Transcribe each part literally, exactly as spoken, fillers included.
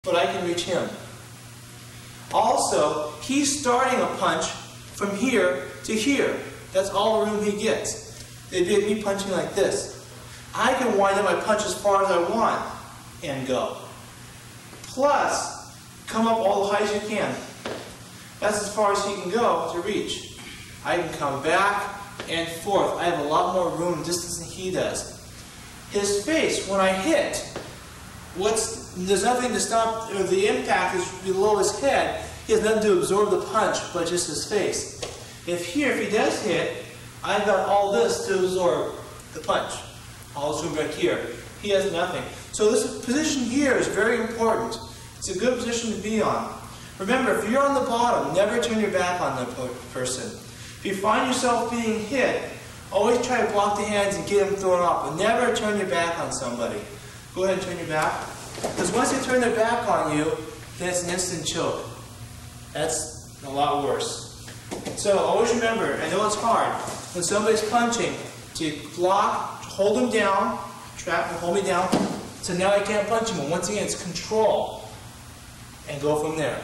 but I can reach him. Also, he's starting a punch from here to here. That's all the room he gets. It'd be me punching like this. I can wind up my punch as far as I want and go. Plus, come up all the high as you can. That's as far as he can go to reach. I can come back and forth. I have a lot more room and distance than he does. His face, when I hit, what's, there's nothing to stop, or the impact is below his head. He has nothing to absorb the punch, but just his face. If here, if he does hit, I've got all this to absorb the punch. All this room back here. He has nothing. So this position here is very important. It's a good position to be on. Remember, if you're on the bottom, never turn your back on the person. If you find yourself being hit, always try to block the hands and get them thrown off, but never turn your back on somebody. Go ahead and turn your back. Because once they turn their back on you, then it's an instant choke. That's a lot worse. So always remember, I know it's hard, when somebody's punching, to block, hold them down, trap and hold me down, so now I can't punch him. And once again, it's control. And go from there.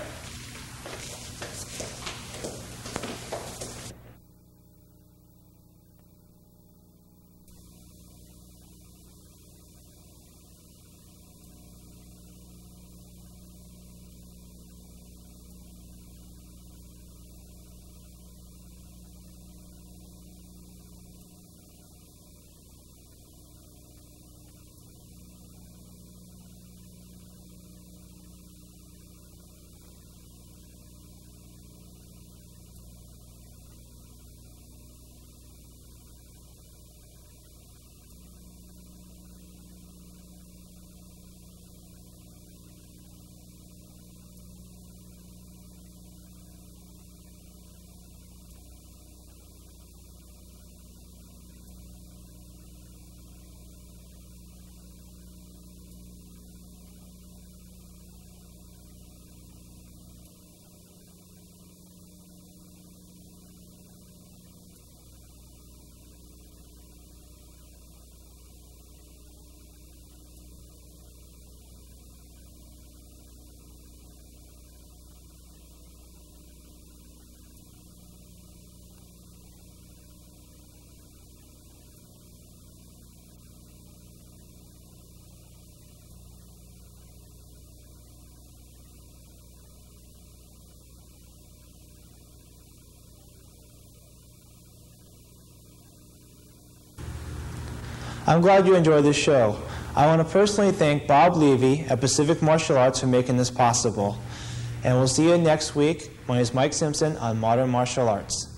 I'm glad you enjoyed this show. I want to personally thank Bob Levy at Pacific Martial Arts for making this possible. And we'll see you next week. My name is Mike Simpson on Modern Martial Arts.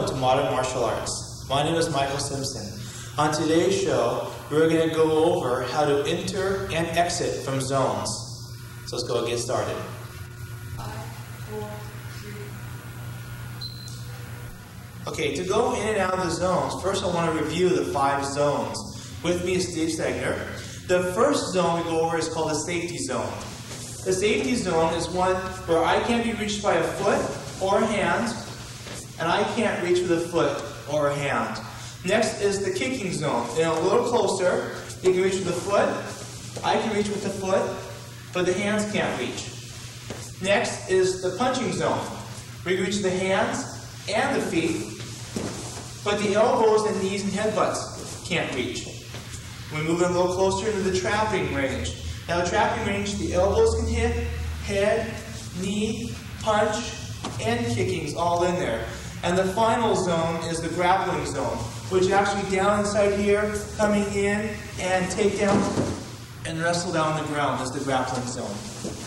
Welcome to Modern Martial Arts. My name is Michael Simpson. On today's show, we're going to go over how to enter and exit from zones. So let's go and get started. Five, four, three. Okay, to go in and out of the zones, first I want to review the five zones. With me is Steve Stegner. The first zone we go over is called the safety zone. The safety zone is one where I can't be reached by a foot or a hand, and I can't reach with a foot or a hand. Next is the kicking zone. And a little closer, you can reach with the foot, I can reach with the foot, but the hands can't reach. Next is the punching zone. We reach the hands and the feet, but the elbows and knees and headbutts can't reach. We move in a little closer into the trapping range. Now the trapping range, the elbows can hit, head, knee, punch, and kicking's all in there. And the final zone is the grappling zone, which is actually down inside here, coming in and take down and wrestle down the ground is the grappling zone.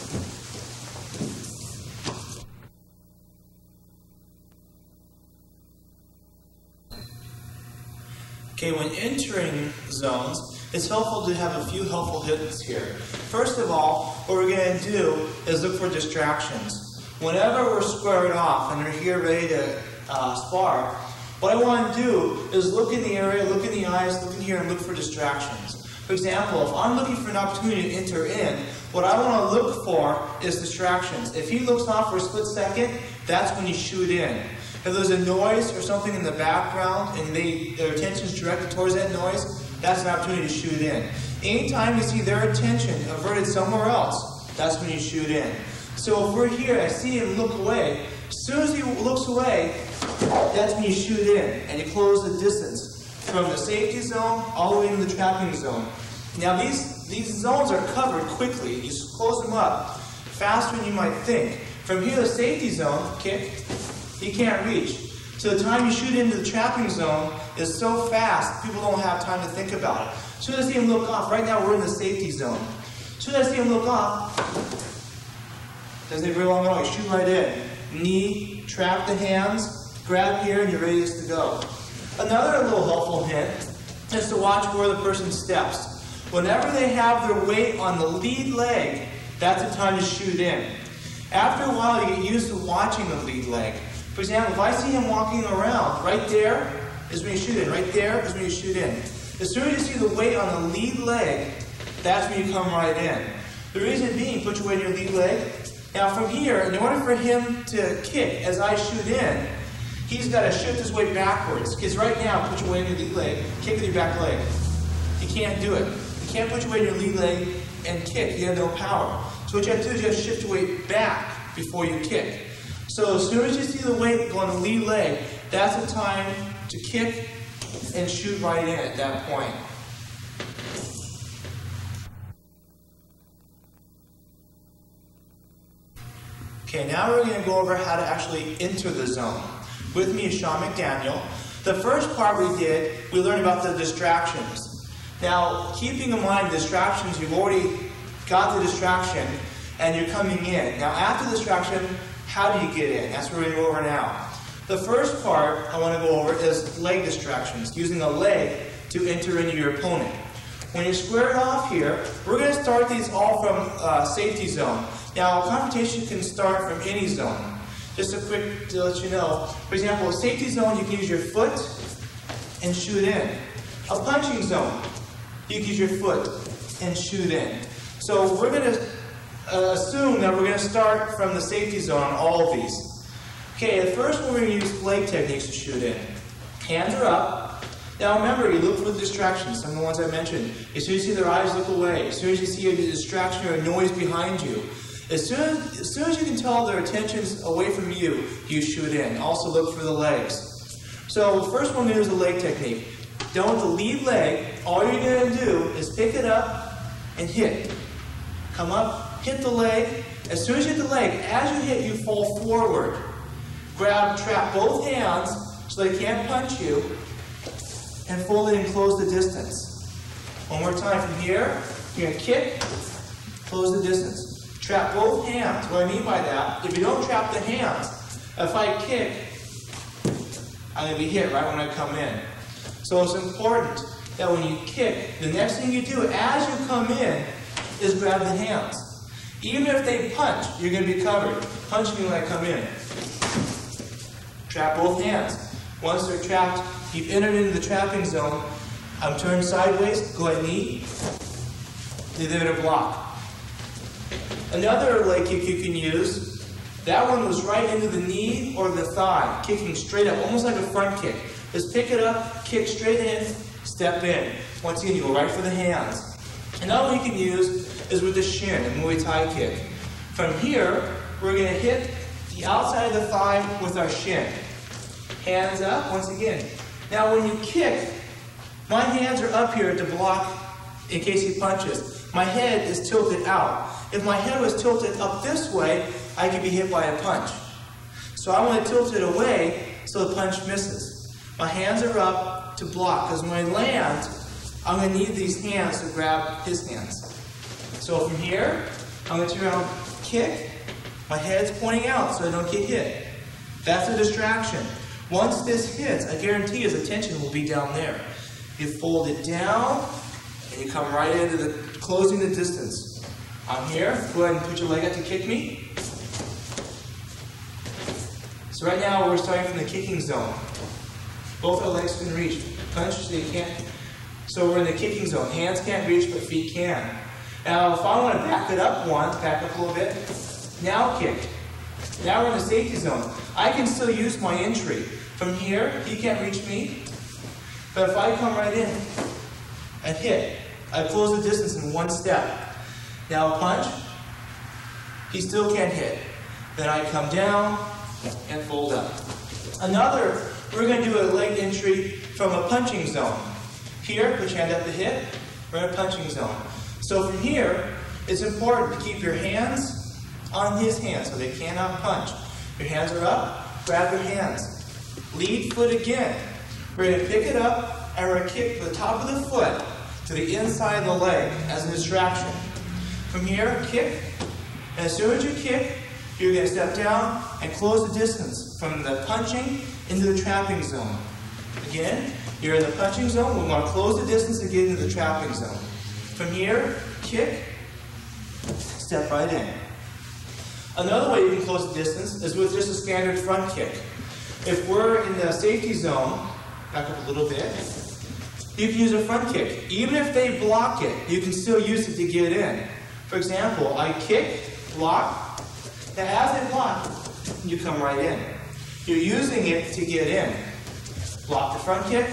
Okay, when entering zones, it's helpful to have a few helpful hints here. First of all, what we're going to do is look for distractions. Whenever we're squared off and we're here ready to uh, spar, what I want to do is look in the area, look in the eyes, look in here, and look for distractions. For example, if I'm looking for an opportunity to enter in, what I want to look for is distractions. If he looks off for a split second, that's when you shoot in. If there's a noise or something in the background and they, their attention is directed towards that noise, that's an opportunity to shoot in. Anytime you see their attention averted somewhere else, that's when you shoot in. So if we're here, I see him look away. As soon as he looks away, that's when you shoot in and you close the distance from the safety zone all the way into the trapping zone. Now these, these zones are covered quickly. You just close them up faster than you might think. From here, the safety zone, kick, he can't reach. So the time you shoot into the trapping zone is so fast, people don't have time to think about it. As soon as I see him look off, right now we're in the safety zone. As soon as I see him look off, doesn't take very long at all, you shoot right in. Knee, trap the hands, grab here, and you're ready to go. Another little helpful hint is to watch where the person steps. Whenever they have their weight on the lead leg, that's the time to shoot in. After a while, you get used to watching the lead leg. For example, if I see him walking around, right there is when you shoot in. Right there is when you shoot in. As soon as you see the weight on the lead leg, that's when you come right in. The reason being, put your weight on your lead leg. Now from here, in order for him to kick as I shoot in, he's got to shift his weight backwards. Because right now, put your weight on your lead leg, kick with your back leg. You can't do it. You can't put your weight on your lead leg and kick. You have no power. So what you have to do is you have to shift your weight back before you kick. So as soon as you see the weight go on the lead leg, that's the time to kick and shoot right in at that point. Okay, now we're going to go over how to actually enter the zone. With me is Sean McDaniel. The first part we did, we learned about the distractions. Now, keeping in mind distractions, you've already got the distraction and you're coming in. Now, after the distraction, how do you get in? That's what we're going to go over now. The first part I want to go over is leg distractions, using a leg to enter into your opponent. When you're squared off here, we're going to start these all from uh, safety zone. Now, confrontation can start from any zone. Just a quick to let you know. For example, a safety zone, you can use your foot and shoot in. A punching zone, you can use your foot and shoot in. So we're going to uh, assume that we're going to start from the safety zone on all of these. Okay, at first we're going to use leg techniques to shoot in. Hands are up. Now remember, you look for the distractions, some of the ones I mentioned. As soon as you see their eyes, look away. As soon as you see a distraction or a noise behind you, as soon as, as soon as you can tell their attention's away from you, you shoot in. Also look for the legs. So the first one is the leg technique. Down with the lead leg, all you're going to do is pick it up and hit. Come up, hit the leg. As soon as you hit the leg, as you hit, you fall forward. Grab, trap both hands so they can't punch you, and fold it and close the distance. One more time from here, you're going to kick, close the distance. Trap both hands. What I mean by that, if you don't trap the hands, if I kick, I'm going to be hit right when I come in. So it's important that when you kick, the next thing you do as you come in is grab the hands. Even if they punch, you're going to be covered. Punch me when I come in. Trap both hands. Once they're trapped, you've entered into the trapping zone. I'm turned sideways, go ahead knee. They're going to block. Another leg kick you can use, that one was right into the knee or the thigh, kicking straight up, almost like a front kick. Just pick it up, kick straight in, step in. Once again, you go right for the hands. Another one you can use is with the shin, a Muay Thai kick. From here, we're going to hit the outside of the thigh with our shin. Hands up, once again. Now when you kick, my hands are up here to block in case he punches. My head is tilted out. If my head was tilted up this way, I could be hit by a punch. So I want to tilt it away so the punch misses. My hands are up to block, because when I land, I'm going to need these hands to grab his hands. So from here, I'm going to turn around, kick. My head's pointing out so I don't get hit. That's a distraction. Once this hits, I guarantee his attention will be down there. You fold it down, and you come right into the closing the distance. I'm here. Go ahead and put your leg out to kick me. So right now we're starting from the kicking zone. Both our legs can reach. Punch, they can't. So we're in the kicking zone. Hands can't reach, but feet can. Now if I want to back it up once, back up a little bit. Now kick. Now we're in the safety zone. I can still use my entry. From here, he can't reach me. But if I come right in and hit, I close the distance in one step. Now punch, he still can't hit. Then I come down and fold up. Another, we're going to do a leg entry from a punching zone. Here, put your hand up to hit, we're in a punching zone. So from here, it's important to keep your hands on his hands so they cannot punch. Your hands are up, grab your hands. Lead foot again. We're going to pick it up and we're going to kick the top of the foot to the inside of the leg as a distraction. From here, kick, and as soon as you kick, you're going to step down and close the distance from the punching into the trapping zone. Again, you're in the punching zone, we want to close the distance and get into the trapping zone. From here, kick, step right in. Another way you can close the distance is with just a standard front kick. If we're in the safety zone, back up a little bit, you can use a front kick. Even if they block it, you can still use it to get in. For example, I kick, block. Now as they block, you come right in. You're using it to get in. Block the front kick.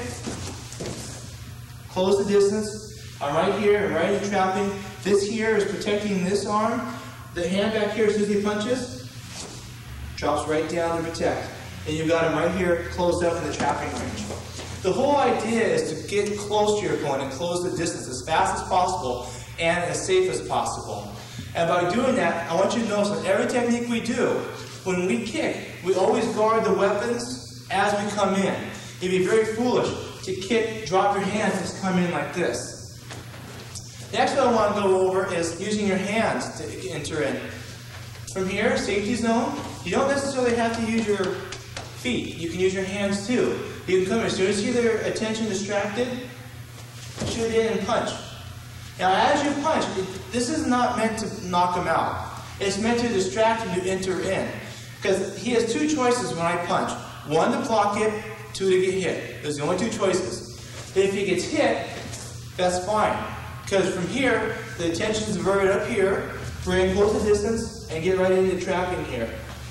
Close the distance. I'm right here, I'm right in trapping. This here is protecting this arm. The hand back here, as soon as he punches, drops right down to protect. And you've got him right here, closed up in the trapping range. The whole idea is to get close to your opponent and close the distance as fast as possible and as safe as possible. And by doing that, I want you to notice that every technique we do, when we kick, we always guard the weapons as we come in. It'd be very foolish to kick, drop your hands, and just come in like this. Next what I want to go over is using your hands to enter in. From here, safety zone, you don't necessarily have to use your feet. You can use your hands too. You can come in, as soon as you see their attention distracted, shoot in and punch. Now as you punch, it, this is not meant to knock him out. It's meant to distract him to enter in. Because he has two choices when I punch. One to block it, two to get hit. Those are the only two choices. If he gets hit, that's fine. Because from here, the attention is diverted up here. We're going to close the distance and get right into trapping here.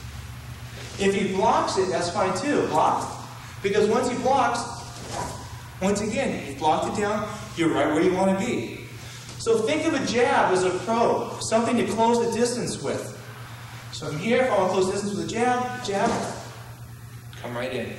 If he blocks it, that's fine too. Block. Because once he blocks, once again, you've blocked it down, you're right where you want to be. So think of a jab as a probe, something to close the distance with. So from here, if I want to close distance with a jab, jab, come right in.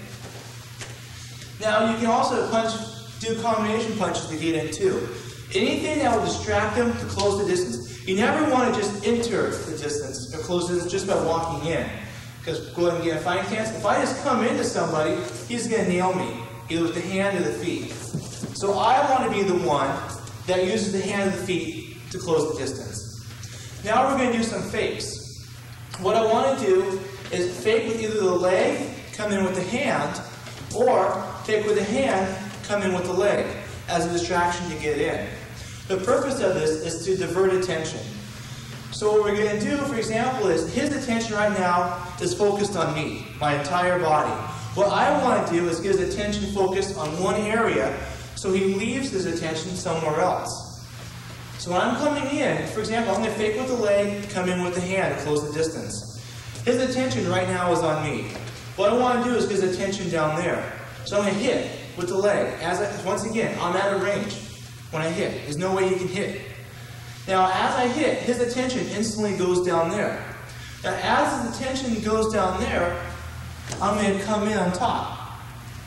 Now you can also punch, do combination punches to get in too. Anything that will distract them to close the distance. You never want to just enter the distance or close the distance just by walking in. Because go ahead and get a fighting chance. If I just come into somebody, he's going to nail me, either with the hand or the feet. So I want to be the one that uses the hand or the feet to close the distance. Now we're going to do some fakes. What I want to do is fake with either the leg, come in with the hand, Or take with the hand, come in with the leg as a distraction to get in. The purpose of this is to divert attention. So what we're going to do, for example, is his attention right now is focused on me, my entire body. What I want to do is get his attention focused on one area so he leaves his attention somewhere else. So when I'm coming in, for example, I'm going to fake with the leg, come in with the hand to close the distance. His attention right now is on me. What I want to do is get his attention down there. So I'm going to hit with the leg. As I, once again, I'm out of range when I hit. There's no way you can hit. Now, as I hit, his attention instantly goes down there. Now, as his attention goes down there, I'm going to come in on top.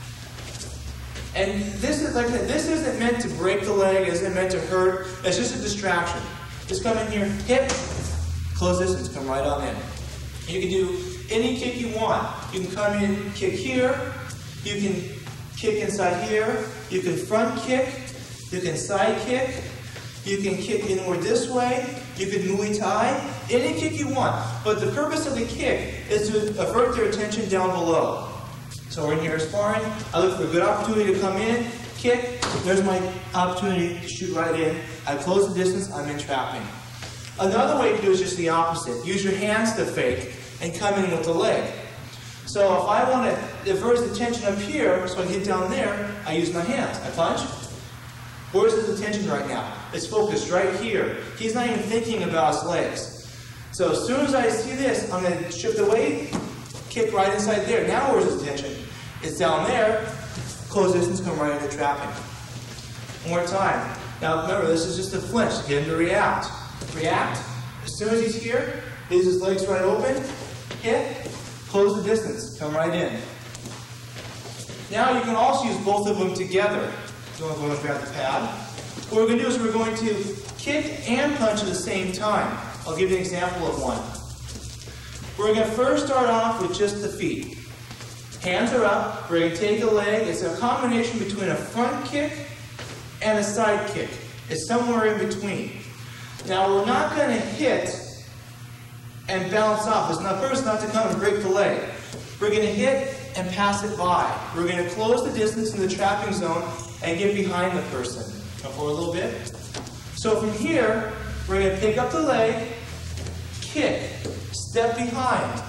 And this is like this isn't meant to break the leg, isn't meant to hurt. It's just a distraction. Just come in here, hit, close distance, come right on in. You can do any kick you want. You can come in, kick here. You can kick inside here. You can front kick. You can side kick. You can kick inward this way. You can Muay Thai. Any kick you want. But the purpose of the kick is to avert their attention down below. So we're in here sparring. I look for a good opportunity to come in, kick. There's my opportunity to shoot right in. I close the distance. I'm in trapping. Another way to do it is just the opposite. Use your hands to fake and come in with the leg. So if I want to divert his attention up here, so I get down there, I use my hands. I punch. Where's his attention right now? It's focused right here. He's not even thinking about his legs. So as soon as I see this, I'm going to shift away, kick right inside there. Now where's his attention? It's down there. Close distance, come right into trapping. One more time. Now remember, this is just a flinch to get him to react. React. As soon as he's here, leaves his legs right open, hit, close the distance, come right in. Now you can also use both of them together. So I'm going to grab the pad. What we're going to do is we're going to kick and punch at the same time. I'll give you an example of one. We're going to first start off with just the feet. Hands are up. We're going to take the leg. It's a combination between a front kick and a side kick. It's somewhere in between. Now we're not going to hit and bounce off. It's not first not to come and break the leg. We're going to hit and pass it by. We're going to close the distance in the trapping zone and get behind the person. Come forward a little bit. So from here, we're going to pick up the leg, kick, step behind,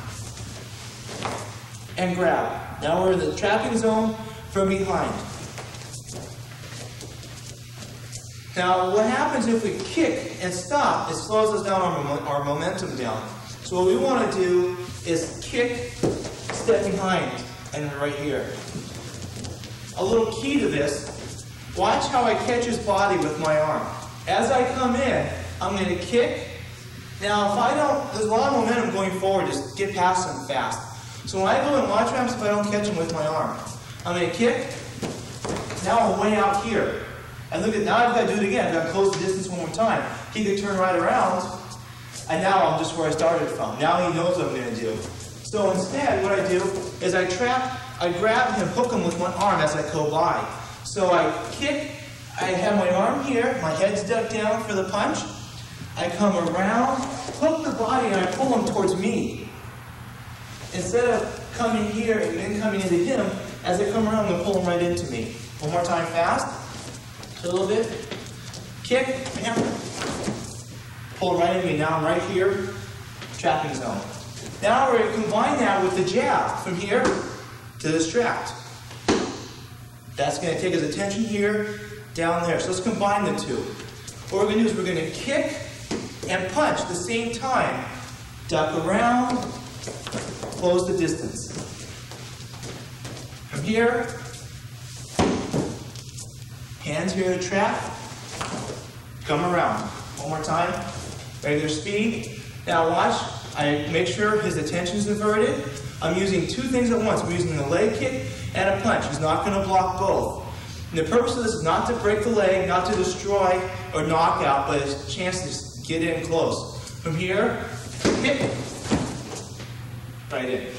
and grab. Now we're in the trapping zone from behind. Now what happens if we kick and stop, it slows us down our, our momentum down. So what we want to do is kick, step behind, and right here. A little key to this, watch how I catch his body with my arm. As I come in, I'm going to kick. Now if I don't, there's a lot of momentum going forward, just get past him fast. So when I go in watch ramps, if I don't catch him with my arm, I'm going to kick. Now I'm way out here. And look at, now I've got to do it again. I've got to close the distance one more time. He could turn right around, and now I'm just where I started from. Now he knows what I'm going to do. So instead, what I do is I trap, I grab him, hook him with one arm as I go by. So I kick, I have my arm here, my head's ducked down for the punch. I come around, hook the body, and I pull him towards me. Instead of coming here and then coming into him, as I come around, I'm going to pull him right into me. One more time fast. A little bit. Kick, bam. Pull right in me. Now I'm right here, trapping zone. Now we're going to combine that with the jab from here to this trapped. That's going to take his attention here, down there. So let's combine the two. What we're going to do is we're going to kick and punch at the same time. Duck around, close the distance. From here, hands here to trap, come around. One more time, regular speed. Now watch, I make sure his attention is diverted. I'm using two things at once. I'm using a leg kick and a punch. He's not going to block both. And the purpose of this is not to break the leg, not to destroy or knock out, but it's a chance to just get in close. From here, hit, right in.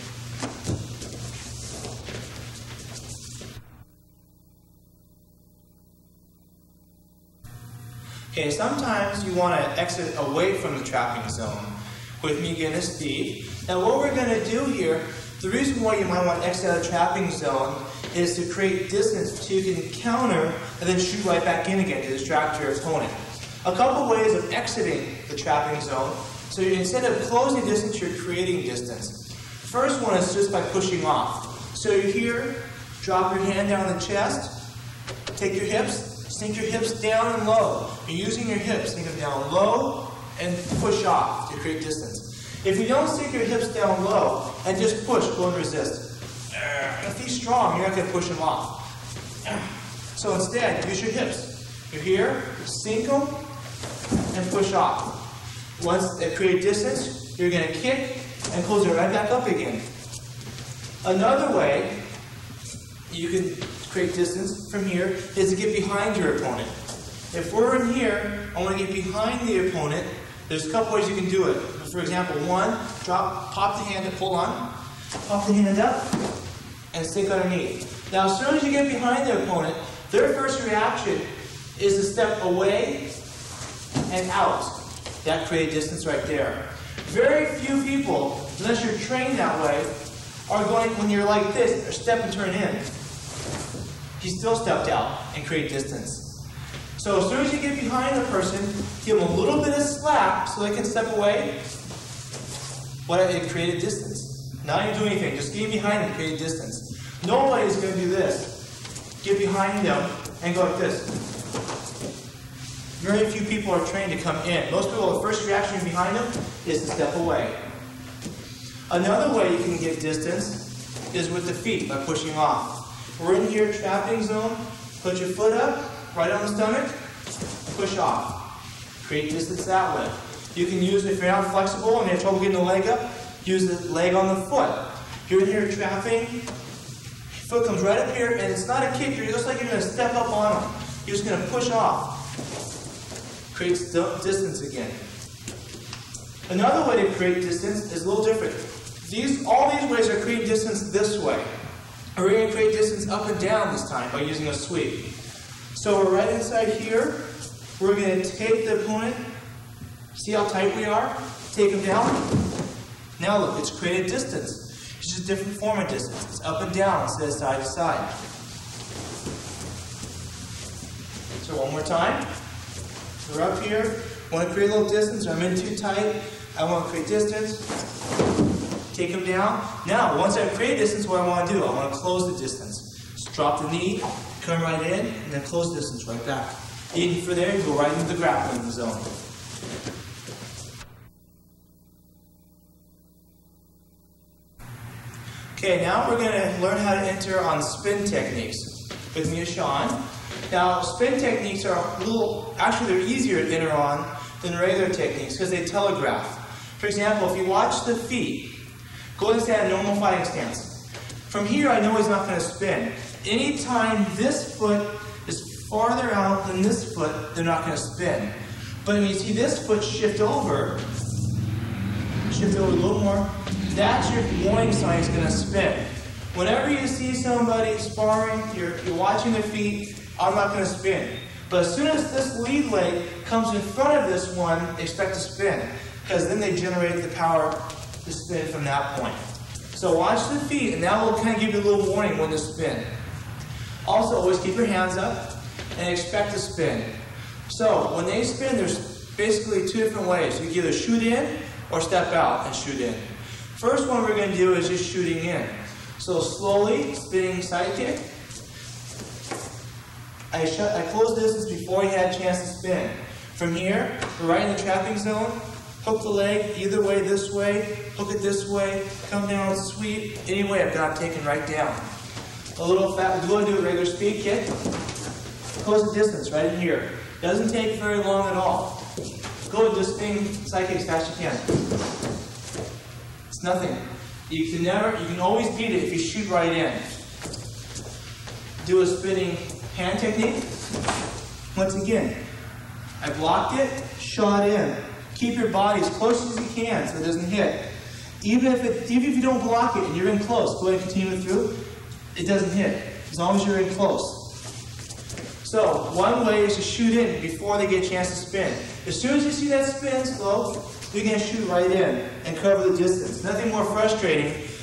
Okay, sometimes you want to exit away from the trapping zone with me getting his speed. Now what we're going to do here, the reason why you might want to exit out of the trapping zone is to create distance so you can counter and then shoot right back in again to distract your opponent. A couple ways of exiting the trapping zone. So you, instead of closing distance, you're creating distance. First one is just by pushing off. So you're here, drop your hand down on the chest, take your hips, sink your hips down and low. You're using your hips, sink them down low and push off to create distance. If you don't sink your hips down low and just push, go and resist. If he's strong, you're not going to push him off. So instead, use your hips. You're here, sink them, and push off. Once they create distance, you're going to kick and close it right back up again. Another way you can create distance from here is to get behind your opponent. If we're in here, I want to get behind the opponent. There's a couple ways you can do it. For example, one, drop, pop the hand and pull on. Pop the hand up and sink underneath. Now, as soon as you get behind the opponent, their first reaction is to step away and out. That creates distance right there. Very few people, unless you're trained that way, are going, when you're like this, or step and turn in. He still stepped out and create distance. So as soon as you get behind the person, give them a little bit of slack so they can step away. What it created distance. Not even do anything, just get behind them, create distance. Nobody's going to do this. Get behind them and go like this. Very few people are trained to come in. Most people, the first reaction behind them is to step away. Another way you can get distance is with the feet, by pushing off. We're in here, trapping zone. Put your foot up, right on the stomach, push off. Create distance that way. You can use, if you're not flexible and you have trouble getting the leg up, use the leg on the foot. You're in here trapping, foot comes right up here, and it's not a kick, you're just like you're going to step up on them. You're just going to push off. Creates distance again. Another way to create distance is a little different. These, all these ways are creating distance this way. We're going to create distance up and down this time by using a sweep. So we're right inside here. We're going to take the opponent. See how tight we are? Take him down. Now look, it's created distance. It's just a different form of distance. It's up and down instead of side to side. So one more time. We're up here. Want to create a little distance. I'm in too tight. I want to create distance. Take him down. Now, once I've created distance, what I want to do, I want to close the distance. Just drop the knee, come right in, and then close the distance right back. Even for there, you go right into the grappling zone. Okay, now we're going to learn how to enter on spin techniques. With me is Sean. Now, spin techniques are a little, actually they're easier to enter on than regular techniques because they telegraph. For example, if you watch the feet, go ahead and stand in a normal fighting stance. From here, I know he's not going to spin. Anytime this foot is farther out than this foot, they're not going to spin. But when you see this foot shift over, shift over a little more, that's your warning sign he's going to spin. Whenever you see somebody sparring, you're, you're watching their feet, I'm not going to spin. But as soon as this lead leg comes in front of this one, expect to spin. Because then they generate the power to spin from that point. So watch the feet, and that will kind of give you a little warning when to spin. Also, always keep your hands up and expect to spin. So when they spin, there's basically two different ways. You can either shoot in or step out and shoot in. First one we're going to do is just shooting in. So slowly, spinning side kick. I, shut, I closed the distance before he had a chance to spin. From here, we're right in the trapping zone. Hook the leg either way, this way. Hook it this way. Come down, sweep. Any way I've got it taken right down. A little fat. Go ahead and do a regular speed kick. Close the distance right in here. Doesn't take very long at all. Go and just spin side kick as fast as you can. It's nothing. You can never, you can always beat it if you shoot right in. Do a spinning hand technique. Once again, I blocked it, shot in. Keep your body as close as you can so it doesn't hit. Even if it, even if you don't block it and you're in close, go ahead and continue through. It doesn't hit as long as you're in close. So one way is to shoot in before they get a chance to spin. As soon as you see that spin slow, you're going to shoot right in and cover the distance. Nothing more frustrating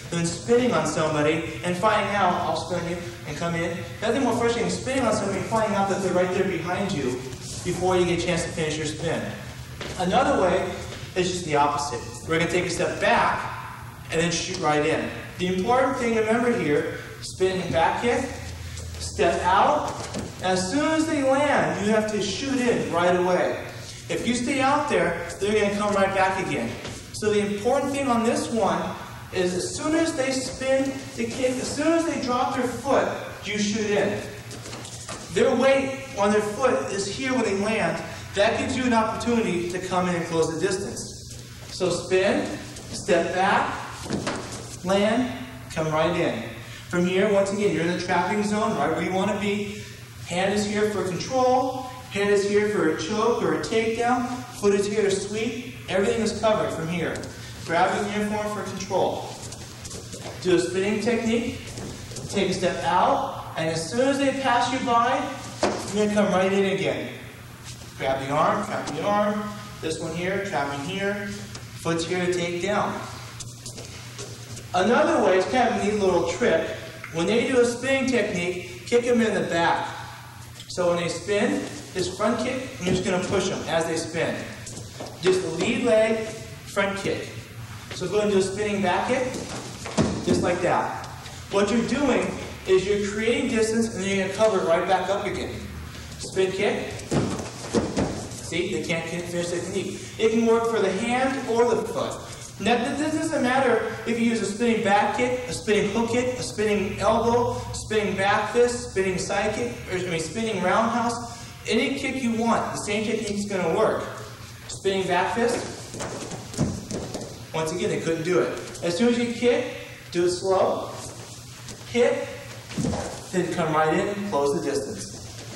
than spinning on somebody and finding out, I'll spin you and come in. Nothing more frustrating than spinning on somebody and finding out that they're right there behind you before you get a chance to finish your spin. Another way is just the opposite. We're going to take a step back and then shoot right in. The important thing to remember here, spin back kick, step out. As soon as they land, you have to shoot in right away. If you stay out there, they're going to come right back again. So the important thing on this one is as soon as they spin the kick, as soon as they drop their foot, you shoot in. Their weight on their foot is here when they land. That gives you an opportunity to come in and close the distance. So spin, step back, land, come right in. From here, once again, you're in the trapping zone, right where you want to be. Hand is here for control. Hand is here for a choke or a takedown. Foot is here to sweep. Everything is covered from here. Grab your uniform for control. Do a spinning technique. Take a step out. And as soon as they pass you by, you're going to come right in again. Grab the arm, trap the arm. This one here, trapping here. Foot's here to take down. Another way, it's kind of a neat little trick. When they do a spinning technique, kick them in the back. So when they spin, this front kick, you're just going to push them as they spin. Just the lead leg, front kick. So go ahead and do a spinning back kick, just like that. What you're doing is you're creating distance and then you're going to cover it right back up again. Spin kick. See, they can't finish the technique. It can work for the hand or the foot. Now, this doesn't matter if you use a spinning back kick, a spinning hook kick, a spinning elbow, spinning back fist, spinning side kick, or I mean spinning roundhouse. Any kick you want, the same technique is going to work. Spinning back fist. Once again, they couldn't do it. As soon as you kick, do it slow. Hit, then come right in and close the distance.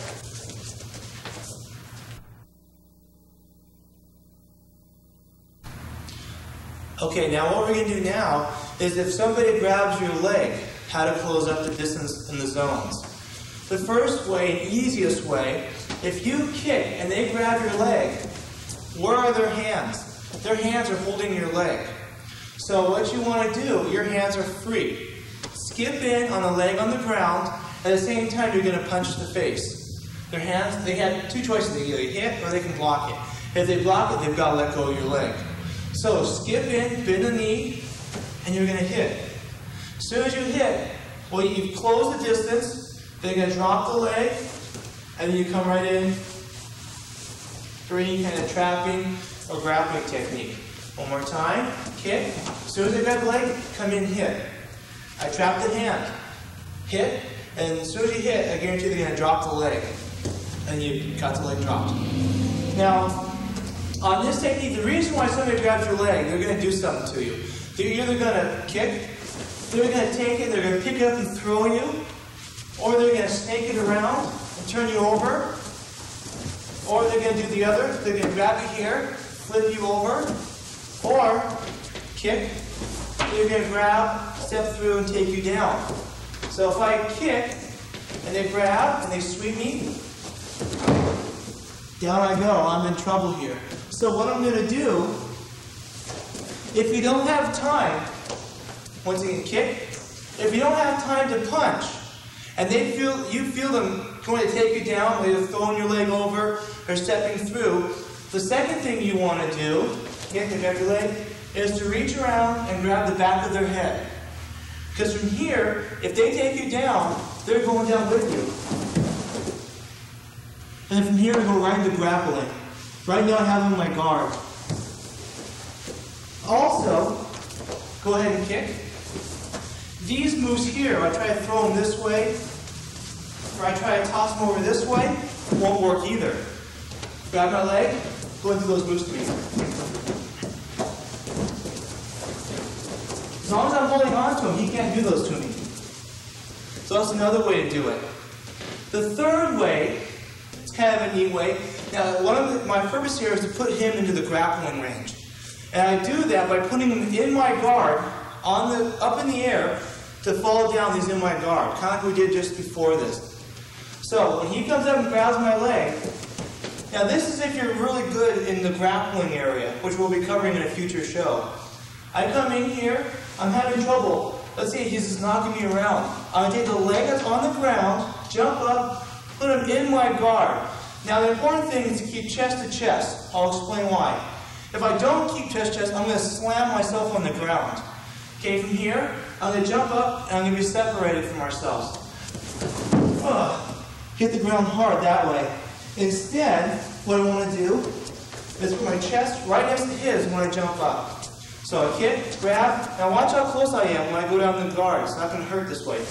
Okay, now what we're going to do now is if somebody grabs your leg, how to close up the distance in the zones. The first way, and easiest way, if you kick and they grab your leg, where are their hands? Their hands are holding your leg. So what you want to do, your hands are free. Skip in on the leg on the ground, at the same time you're going to punch the face. Their hands, they have two choices, they either hit or they can block it. If they block it, they've got to let go of your leg. So skip in, bend the knee, and you're going to hit. As soon as you hit, well, you close the distance, then you're going to drop the leg, and then you come right in for any kind of trapping or grappling technique. One more time, kick. As soon as they grab the leg, come in, hit. I trap the hand, hit, and as soon as you hit, I guarantee they're going to drop the leg, and you got the leg dropped. Now, on this technique, the reason why somebody grabs your leg, they're going to do something to you. They're either going to kick, they're going to take it, they're going to pick it up and throw you, or they're going to snake it around and turn you over, or they're going to do the other, they're going to grab you here, flip you over, or kick, they're going to grab, step through, and take you down. So if I kick, and they grab, and they sweep me, down I go, I'm in trouble here. So what I'm going to do, if you don't have time, once again, kick. If you don't have time to punch, and they feel you feel them going to take you down, either throwing your leg over or stepping through, the second thing you want to do, get to grab your leg, is to reach around and grab the back of their head. Because from here, if they take you down, they're going down with you. And then from here, I go right into grappling. Right now, I have them on my guard. Also, go ahead and kick. These moves here, I try to throw them this way, or I try to toss them over this way, won't work either. Grab my leg, go into those moves to me. As long as I'm holding on to him, he can't do those to me. So that's another way to do it. The third way, it's kind of a neat way. Now, one of the, my purpose here is to put him into the grappling range. And I do that by putting him in my guard, on the, up in the air, to fall down, he's in my guard, kind of like we did just before this. So, when he comes up and grabs my leg, now this is if you're really good in the grappling area, which we'll be covering in a future show. I come in here, I'm having trouble let's say he's just knocking me around. I'm going to take the leg that's on the ground, jump up, put him in my guard. Now the important thing is to keep chest to chest. I'll explain why. If I don't keep chest to chest, I'm going to slam myself on the ground. Okay, from here, I'm going to jump up and I'm going to be separated from ourselves. Ugh. Hit the ground hard that way. Instead, what I want to do is put my chest right next to his when I jump up. So I hit, grab. Now watch how close I am when I go down the guard. It's not going to hurt this way.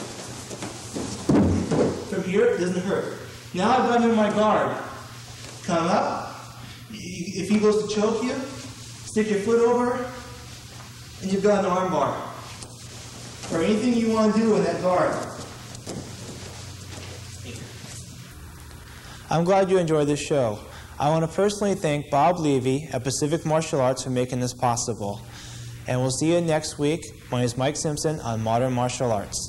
From here, it doesn't hurt. Now I've got him in my guard. Come up. If he goes to choke you, stick your foot over, and you've got an arm bar. Or anything you want to do in that guard. I'm glad you enjoyed this show. I want to personally thank Bob Levy at Pacific Martial Arts for making this possible. And we'll see you next week. My name is Mike Simpson on Modern Martial Arts.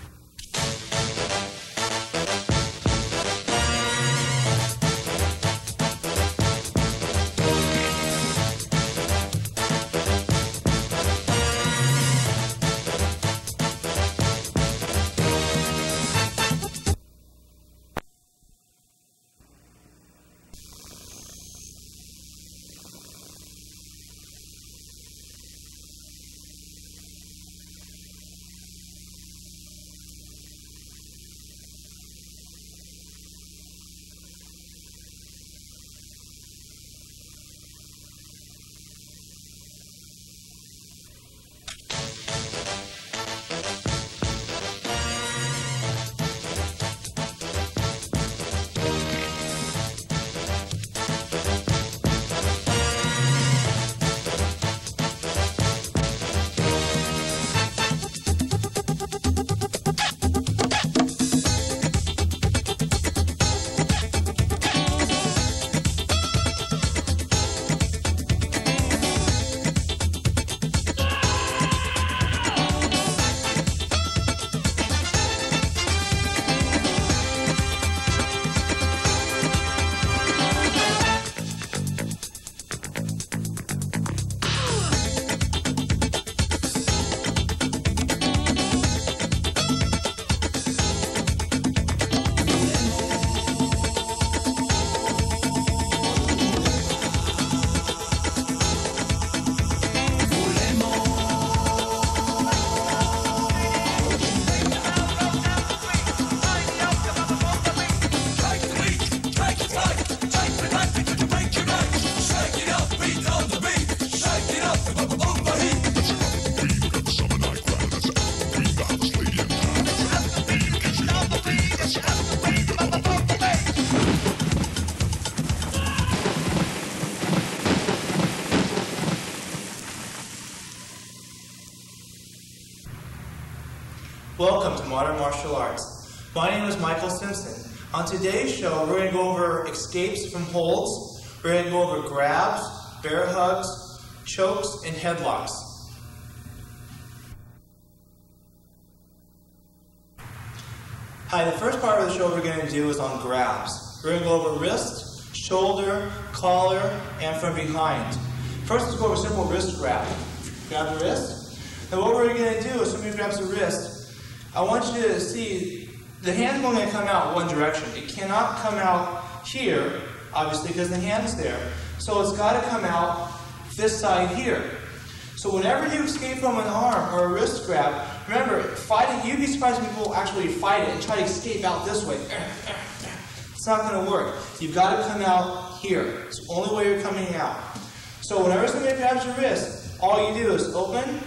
Welcome to Modern Martial Arts. My name is Michael Simpson. On today's show, we're going to go over escapes from holds, we're going to go over grabs, bear hugs, chokes, and headlocks. Hi, the first part of the show we're going to do is on grabs. We're going to go over wrist, shoulder, collar, and from behind. First, let's go over a simple wrist grab. Grab the wrist. Now what we're going to do is somebody grabs the wrist, I want you to see the hand's only going to come out one direction. It cannot come out here, obviously, because the hand's there. So it's got to come out this side here. So whenever you escape from an arm or a wrist grab, remember, fighting, you'd be surprised when people actually fight it and try to escape out this way. It's not going to work. You've got to come out here. It's the only way you're coming out. So whenever somebody grabs your wrist, all you do is open,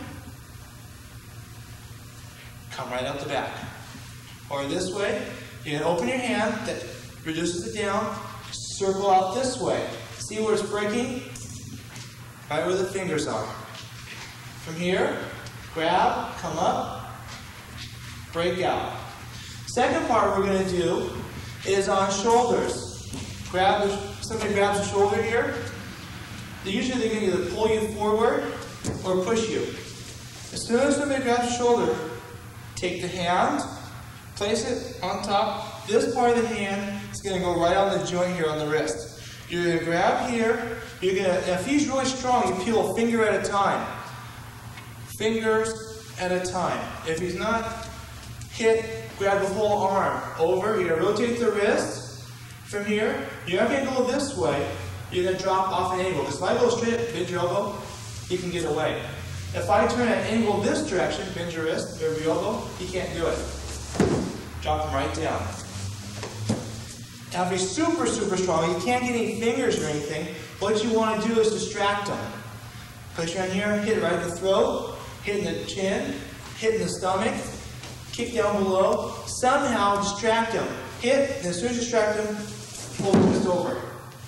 come right out the back. Or this way, you can open your hand, that reduces it down, circle out this way. See where it's breaking? Right where the fingers are. From here, grab, come up, break out. Second part we're going to do is on shoulders. Grab the, somebody grabs the shoulder here. They usually they're going to either pull you forward or push you. As soon as somebody grabs the shoulder, take the hand, place it on top. This part of the hand is going to go right on the joint here on the wrist. You're going to grab here. You're going to, if he's really strong, you peel a finger at a time. Fingers, at a time. If he's not hit, grab the whole arm. Over, you're going to rotate the wrist from here. You're not going to go this way. You're going to drop off an angle. Because if I go straight, bend your elbow, he can get away. If I turn an angle this direction, bend your wrist, bend your elbow, he can't do it. Drop him right down. Now if he's super, super strong, you can't get any fingers or anything, what you want to do is distract him. Push on here, hit it right in the throat, hit in the chin, hit in the stomach, kick down below, somehow distract him. Hit, and as soon as you distract him, pull the twist over.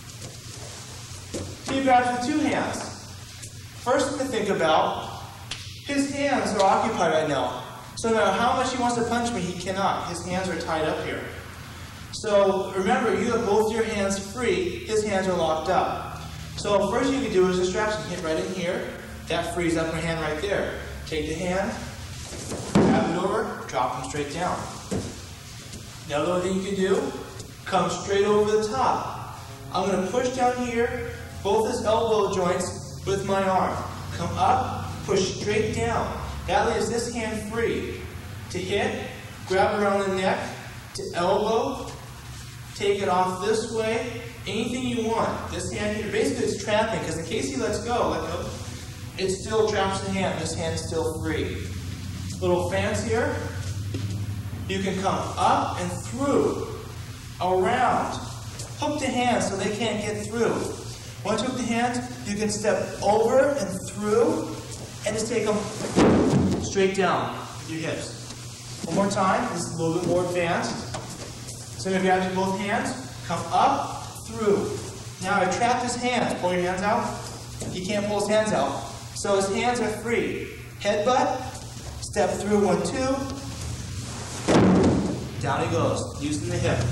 So he grabs with two hands. First thing to think about, his hands are occupied right now. So no matter how much he wants to punch me, he cannot. His hands are tied up here. So remember, you have both your hands free, his hands are locked up. So first you can do is distraction. Hit right in here. That frees up your hand right there. Take the hand, grab it over, drop him straight down. The other thing you can do, come straight over the top. I'm going to push down here, both his elbow joints with my arm. Come up, push straight down. That leaves this hand free to hit, grab around the neck, to elbow, take it off this way, anything you want. This hand here, basically it's trapping, because in case he lets go, let go, it still traps the hand. This hand is still free. Little fans here. You can come up and through, around. Hook the hands so they can't get through. Once you hook the hands, you can step over and through, and just take them straight down with your hips. One more time. This is a little bit more advanced. So I'm going to grab you both hands, come up, through. Now I trapped his hands. Pull your hands out. He can't pull his hands out. So his hands are free. Headbutt, step through, one, two. Down he goes, using the hip.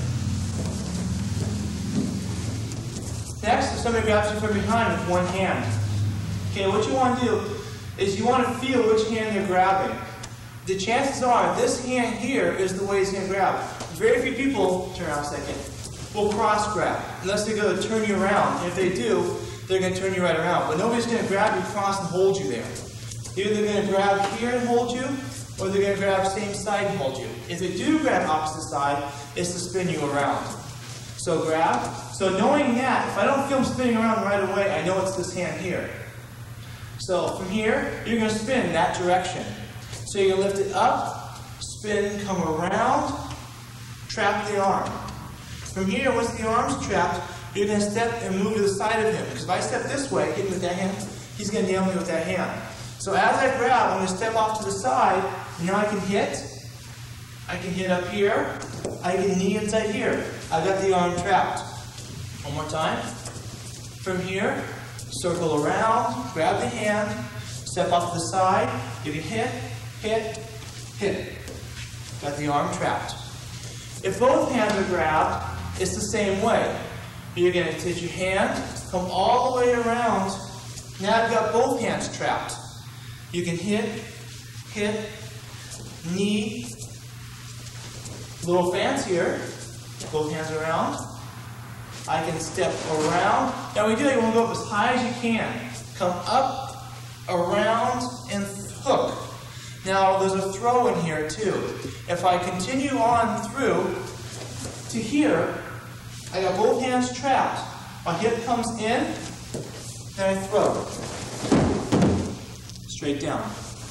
Next, if somebody grabs you from behind with one hand. Okay, what you want to do is you want to feel which hand they're grabbing. The chances are this hand here is the way he's going to grab. Very few people, turn around a second, will cross grab unless they're going to turn you around. And if they do, they're going to turn you right around. But nobody's going to grab you cross and hold you there. Either they're going to grab here and hold you, or they're going to grab same side and hold you. If they do grab opposite side, it's to spin you around. So grab. So knowing that, if I don't feel them spinning around right away, I know it's this hand here. So from here, you're going to spin in that direction. So you're going to lift it up, spin, come around, trap the arm. From here, once the arm's trapped, you're going to step and move to the side of him. Because if I step this way, hit him with that hand, he's going to nail me with that hand. So as I grab, I'm going to step off to the side. Now I can hit. I can hit up here. I can knee inside here. I got the arm trapped. One more time. From here, circle around, grab the hand, step off to the side. You can hit, hit, hit. Got the arm trapped. If both hands are grabbed, it's the same way. You're going to take your hand, come all the way around. Now I've got both hands trapped. You can hit, hit, knee. Little fans here. Both hands around. I can step around. Now we do that, you want to go up as high as you can. Come up, around, and hook. Now there's a throw in here too. If I continue on through to here, I got both hands trapped. My hip comes in, then I throw. Straight down.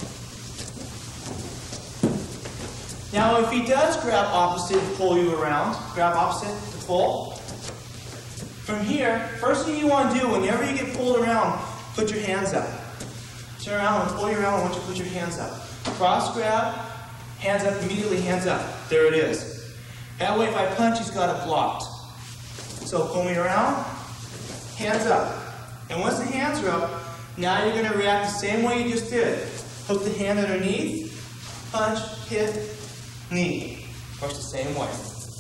Now if he does grab opposite to pull you around, grab opposite to pull. From here, first thing you want to do whenever you get pulled around, put your hands up. Turn around and pull you around, I want you to put your hands up. Cross grab, hands up, immediately hands up. There it is. That way if I punch, he's got it blocked. So pull me around, hands up. And once the hands are up, now you're going to react the same way you just did. Hook the hand underneath, punch, hit, knee. Of course, the same way.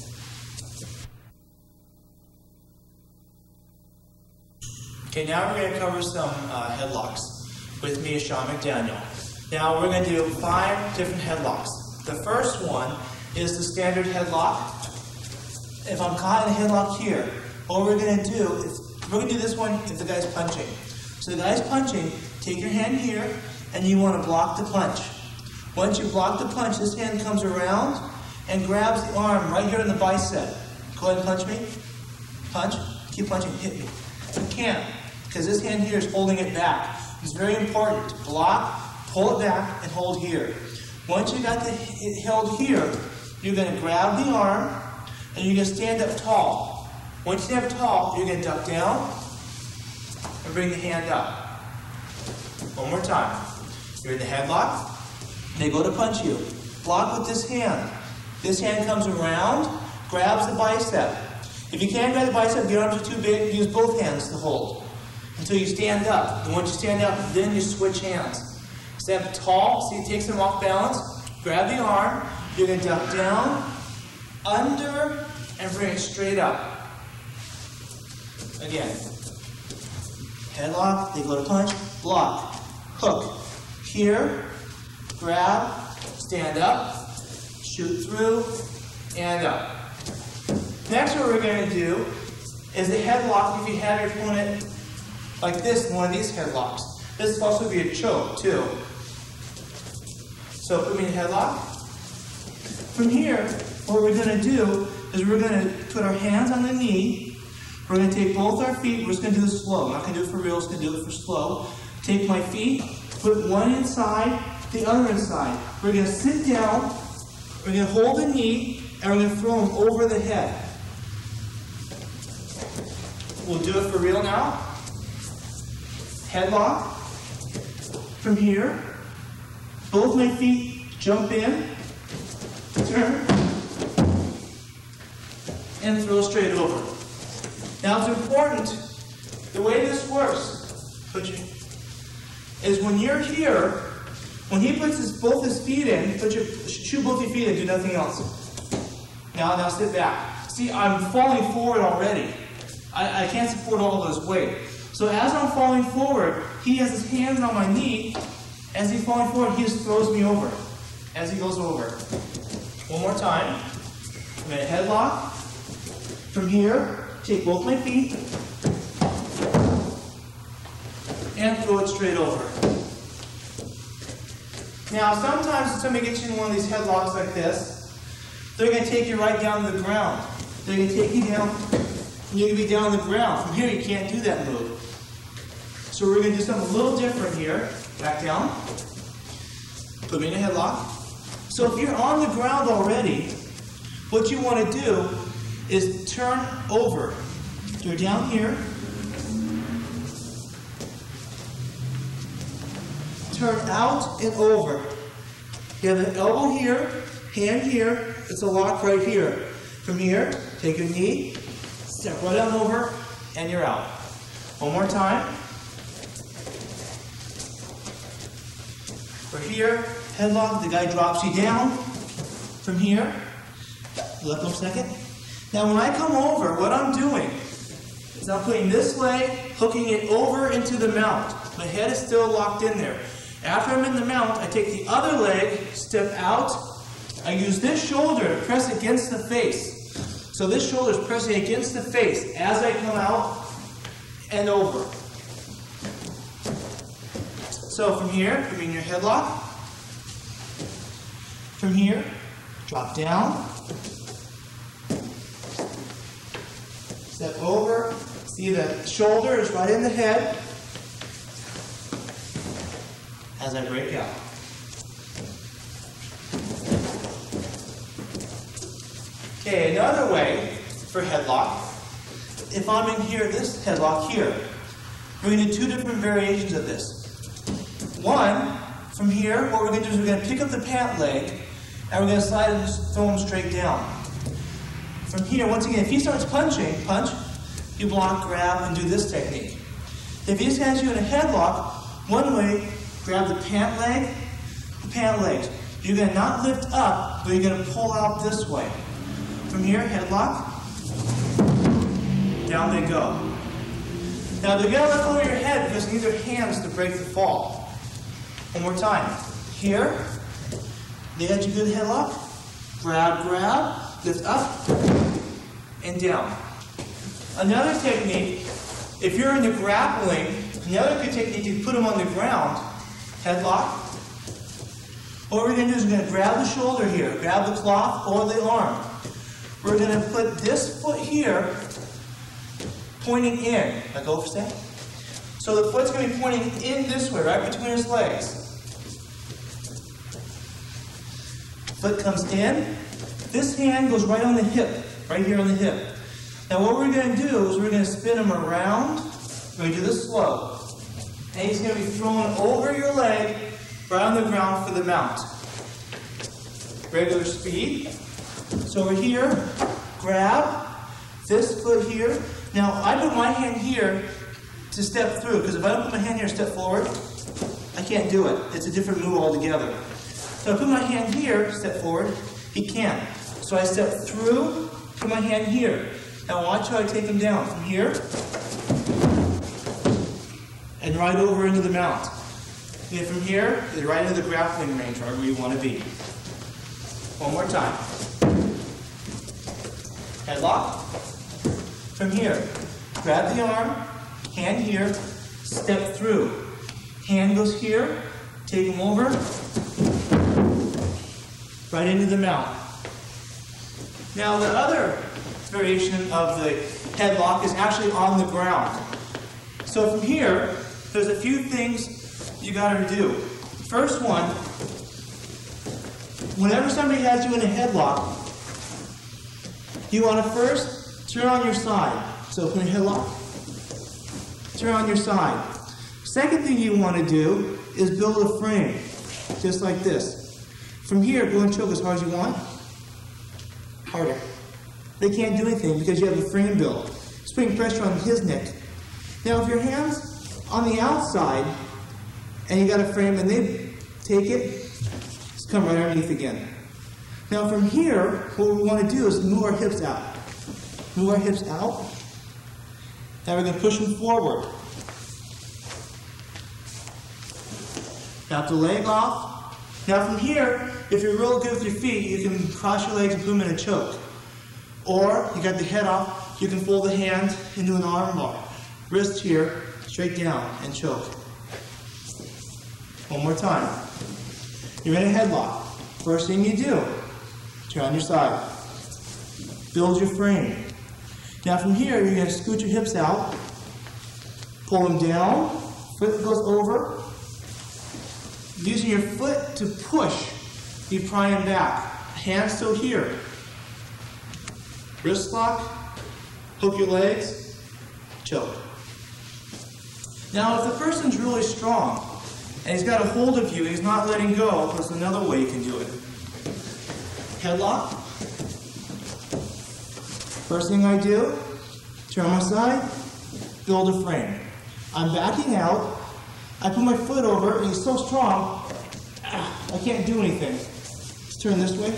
Okay, now we're going to cover some uh, headlocks with me, Sean McDaniel. Now we're going to do five different headlocks. The first one is the standard headlock. If I'm caught in a headlock here, what we're going to do is, we're going to do this one if the guy's punching. So the guy's punching, take your hand here, and you want to block the punch. Once you block the punch, this hand comes around and grabs the arm right here in the bicep. Go ahead and punch me. Punch. Keep punching. Hit me. You can't, because this hand here is holding it back. It's very important to block, pull it back, and hold here. Once you got the, it held here, you're going to grab the arm, and you're going to stand up tall. Once you stand up tall, you're going to duck down and bring the hand up. One more time. You're in the headlock. They go to punch you. Block with this hand. This hand comes around, grabs the bicep. If you can't grab the bicep, the arms are too big, use both hands to hold until you stand up. And once you stand up, then you switch hands. Stand up tall, see it takes them off balance. Grab the arm. You're going to duck down, under, and bring it straight up. Again. Headlock, they go to punch, block, hook. Here, grab, stand up, shoot through, and up. Next, what we're going to do is the headlock if you have your opponent like this in one of these headlocks. This will also be a choke, too. So put me in a headlock. From here, what we're going to do is we're going to put our hands on the knee. We're going to take both our feet. We're just going to do this slow. I'm not going to do it for real. I'm just going to do it for slow. Take my feet, put one inside, the other inside. We're going to sit down. We're going to hold the knee, and we're going to throw them over the head. We'll do it for real now. Headlock. From here, both my feet jump in, turn, and throw straight over. Now it's important, the way this works, put your, is when you're here, when he puts his, both his feet in, put your, shoot both your feet in, do nothing else. Now, now sit back. See, I'm falling forward already. I, I can't support all of this weight. So as I'm falling forward, he has his hands on my knee. As he's falling forward, he just throws me over. As he goes over. One more time. I'm going to headlock. From here, take both my feet and throw it straight over. Now, sometimes when somebody gets you in one of these headlocks like this, they're going to take you right down to the ground. They're going to take you down, and you're going to be down on the ground. From here, you can't do that move. So we're going to do something a little different here. Back down. Put me in a headlock. So if you're on the ground already, what you want to do is turn over. You're down here. Turn out and over. You have an elbow here, hand here. It's a lock right here. From here, take your knee, step right on over, and you're out. One more time. We're here, headlock, the guy drops you down. From here, let go a second. Now when I come over, what I'm doing is I'm putting this leg, hooking it over into the mount. My head is still locked in there. After I'm in the mount, I take the other leg, step out. I use this shoulder to press against the face. So this shoulder is pressing against the face as I come out and over. So from here, put me in your headlock. From here, drop down. Step over. See the shoulder is right in the head as I break out. Okay, another way for headlock, if I'm in here, this headlock here, we're going to do two different variations of this. One, from here, what we're going to do is we're going to pick up the pant leg, and we're going to slide and just throw him straight down. From here, once again, if he starts punching, punch, you block, grab, and do this technique. If he just has you in a headlock, one way, grab the pant leg, the pant legs. You're going to not lift up, but you're going to pull out this way. From here, headlock, down they go. Now they're going to let go of your head because you need their hands to break the fall. One more time. Here, they got you good headlock. Grab, grab, lift up, and down. Another technique, if you're in the grappling, another good technique is put them on the ground. Headlock. What we're going to do is we're going to grab the shoulder here, grab the cloth or the arm. We're going to put this foot here pointing in. Now go for a second. So the foot's going to be pointing in this way, right between his legs. Foot comes in. This hand goes right on the hip, right here on the hip. Now what we're going to do is we're going to spin him around. We're going to do this slow. And he's going to be thrown over your leg, right on the ground for the mount. Regular speed. So over here, grab this foot here. Now I put my hand here to step through, because if I don't put my hand here and step forward, I can't do it. It's a different move altogether. So I put my hand here, step forward, he can't. So I step through, put my hand here. Now watch how I take him down from here and right over into the mount. And from here, right into the grappling range, wherever you want to be. One more time. Headlock. From here, grab the arm, hand here, step through. Hand goes here, take him over, right into the mount. Now the other variation of the headlock is actually on the ground. So from here, there's a few things you got to do. First one, whenever somebody has you in a headlock, you want to first turn on your side. So from a headlock, turn on your side. Second thing you want to do is build a frame, just like this. From here, go and choke as hard as you want. Harder. They can't do anything because you have a frame built. It's putting pressure on his neck. Now if your hand's on the outside and you got a frame and they take it, just come right underneath again. Now from here, what we want to do is move our hips out. Move our hips out. Now we're going to push them forward. Now the leg off. Now from here, if you're real good with your feet, you can cross your legs and put them in a choke. Or, you got the head off, you can fold the hand into an arm bar. Wrist here, straight down, and choke. One more time. You're in a headlock. First thing you do, turn on your side. Build your frame. Now from here, you're going to scoot your hips out, pull them down, foot goes over. Using your foot to push, you pry him back. Hands still here. Wrist lock, hook your legs, choke. Now if the person's really strong and he's got a hold of you and he's not letting go, there's another way you can do it. Headlock. First thing I do, turn on my side, build a frame. I'm backing out, I put my foot over and he's so strong, I can't do anything. Let's turn this way.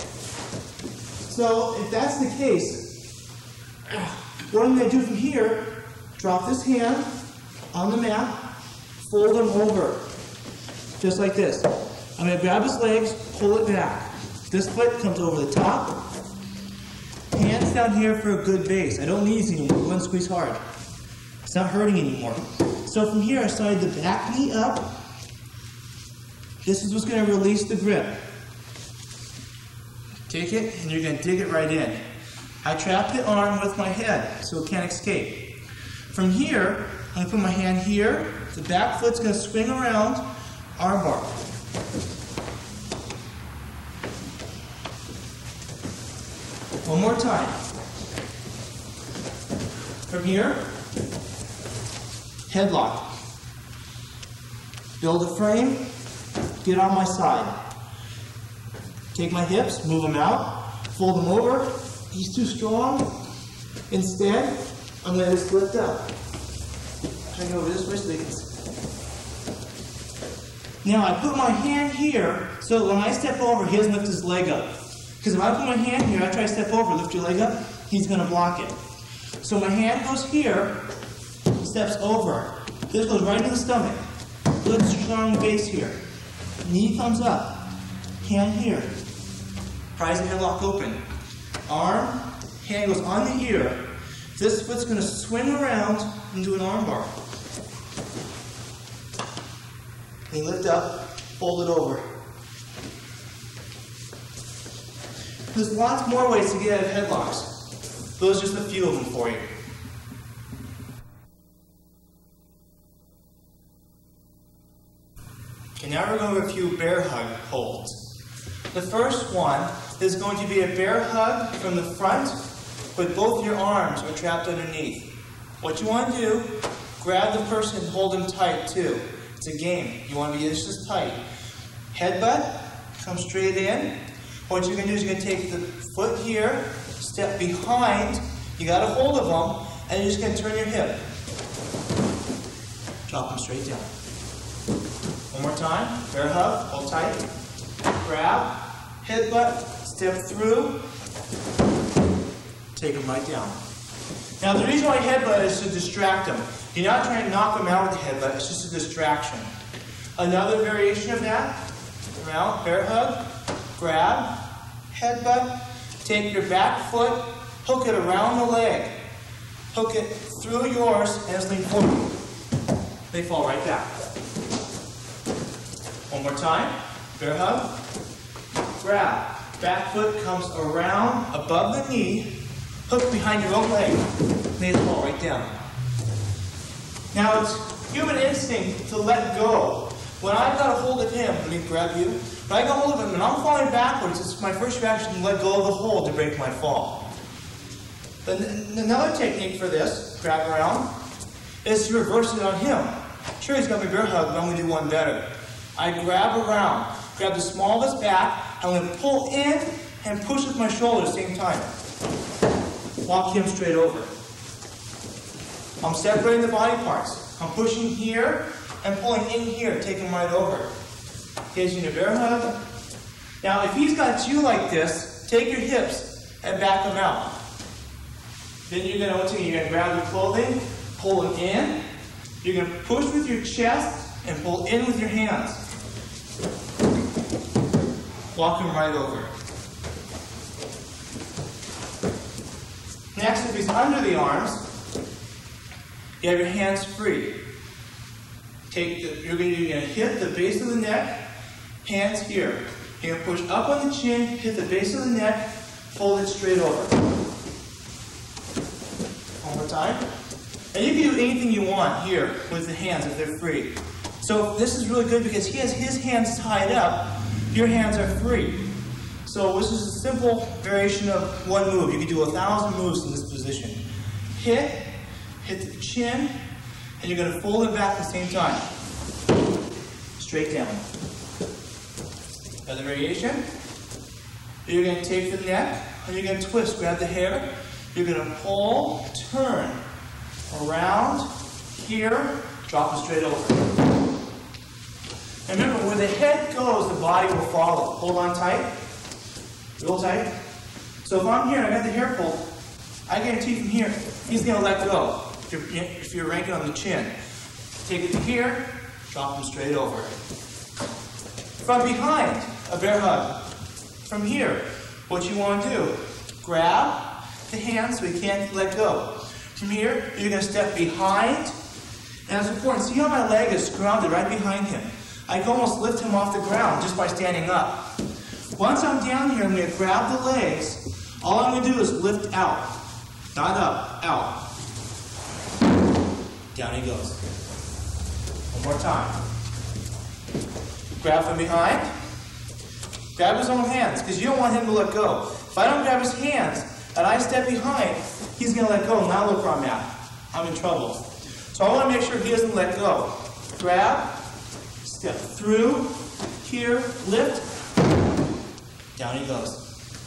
So if that's the case, what I'm going to do from here, drop this hand on the mat, fold him over, just like this. I'm going to grab his legs, pull it back. This foot comes over the top. Hands down here for a good base. I don't need these anymore. Go and squeeze hard. It's not hurting anymore. So from here, I slide the back knee up. This is what's going to release the grip. Take it, and you're going to dig it right in. I trap the arm with my head, so it can't escape. From here, I'm going to put my hand here. The back foot's going to swing around, arm bar. One more time. From here, headlock. Build a frame, get on my side. Take my hips, move them out, fold them over. He's too strong. Instead, I'm going to just lift up. Try to go over this way so they can see. Now I put my hand here, so when I step over, he doesn't lift his leg up. Because if I put my hand here, I try to step over, lift your leg up, he's going to block it. So my hand goes here, steps over. This goes right into the stomach. Good strong base here. Knee comes up. Hand here. Pries the headlock open. Arm, hand goes on the ear. This foot's going to swing around into an arm bar. And you lift up, fold it over. There's lots more ways to get out of headlocks. Those are just a few of them for you. Okay, now we're going to go over a few bear hug holds. The first one is going to be a bear hug from the front, but both your arms are trapped underneath. What you want to do, grab the person and hold them tight too. It's a game. You want to be just as tight. Headbutt, come straight in. What you're going to do is you're going to take the foot here, step behind, you got a hold of them, and you're just going to turn your hip. Drop them straight down. One more time, bear hug, hold tight, grab, headbutt, step through, take them right down. Now the reason why I headbutt is to distract them. You're not trying to knock them out with the headbutt, it's just a distraction. Another variation of that, around, bear hug, grab, headbutt, take your back foot, hook it around the leg, hook it through yours, and just lean forward. They fall right back. One more time, bear hug, grab, back foot comes around above the knee, hook behind your own leg, they fall right down. Now it's human instinct to let go. When I've got a hold of him, let me grab you. When I got hold of him and I'm falling backwards, it's my first reaction to let go of the hold to break my fall. But another technique for this, grab around, is to reverse it on him. Sure, he's got my bear hug, but I'm going to do one better. I grab around, grab the small of his back, I'm going to pull in and push with my shoulder at the same time. Walk him straight over. I'm separating the body parts. I'm pushing here and pulling in here, take him right over. He's in a bear hug. Now, if he's got you like this, take your hips and back him out. Then you're going to, you're going to grab your clothing, pull him in. You're going to push with your chest and pull in with your hands. Walk him right over. Next, if he's under the arms, you have your hands free. Take the, you're going to hit the base of the neck, hands here. You're going to push up on the chin, hit the base of the neck, fold it straight over. One more time. And you can do anything you want here with the hands if they're free. So this is really good because he has his hands tied up, your hands are free. So this is a simple variation of one move. You can do a thousand moves in this position. Hit, hit the chin, and you're going to fold it back at the same time. Straight down. Another variation. You're going to take the neck, and you're going to twist, grab the hair. You're going to pull, turn, around, here, drop it straight over. And remember, where the head goes, the body will follow. Hold on tight. Real tight. So if I'm here and I got the hair pulled, I guarantee from here, he's going to let go. If you're, if you're ranking on the chin. Take it to here, drop him straight over. From behind, a bear hug. From here, what you want to do, grab the hands so he can't let go. From here, you're going to step behind. And it's important, see how my leg is grounded right behind him. I can almost lift him off the ground just by standing up. Once I'm down here, I'm going to grab the legs. All I'm going to do is lift out. Not up, out. Down he goes. One more time. Grab from behind. Grab his own hands, because you don't want him to let go. If I don't grab his hands and I step behind, he's going to let go. Now look where I'm at. I'm in trouble. So I want to make sure he doesn't let go. Grab, step through, here, lift, down he goes.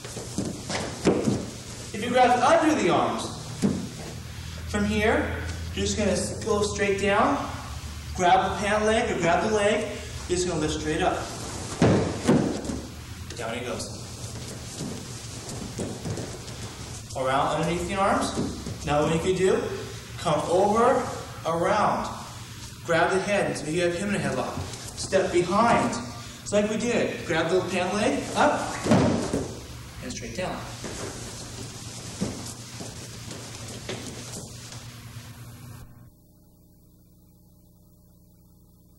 If you grab under the arms, from here, you're just going to go straight down, grab the pant leg or grab the leg, you're just going to lift straight up. Down he goes. Around underneath the arms. Now what you can do, come over, around. Grab the head until you have him in a headlock. Step behind. It's like we did. Grab the pant leg, up, and straight down.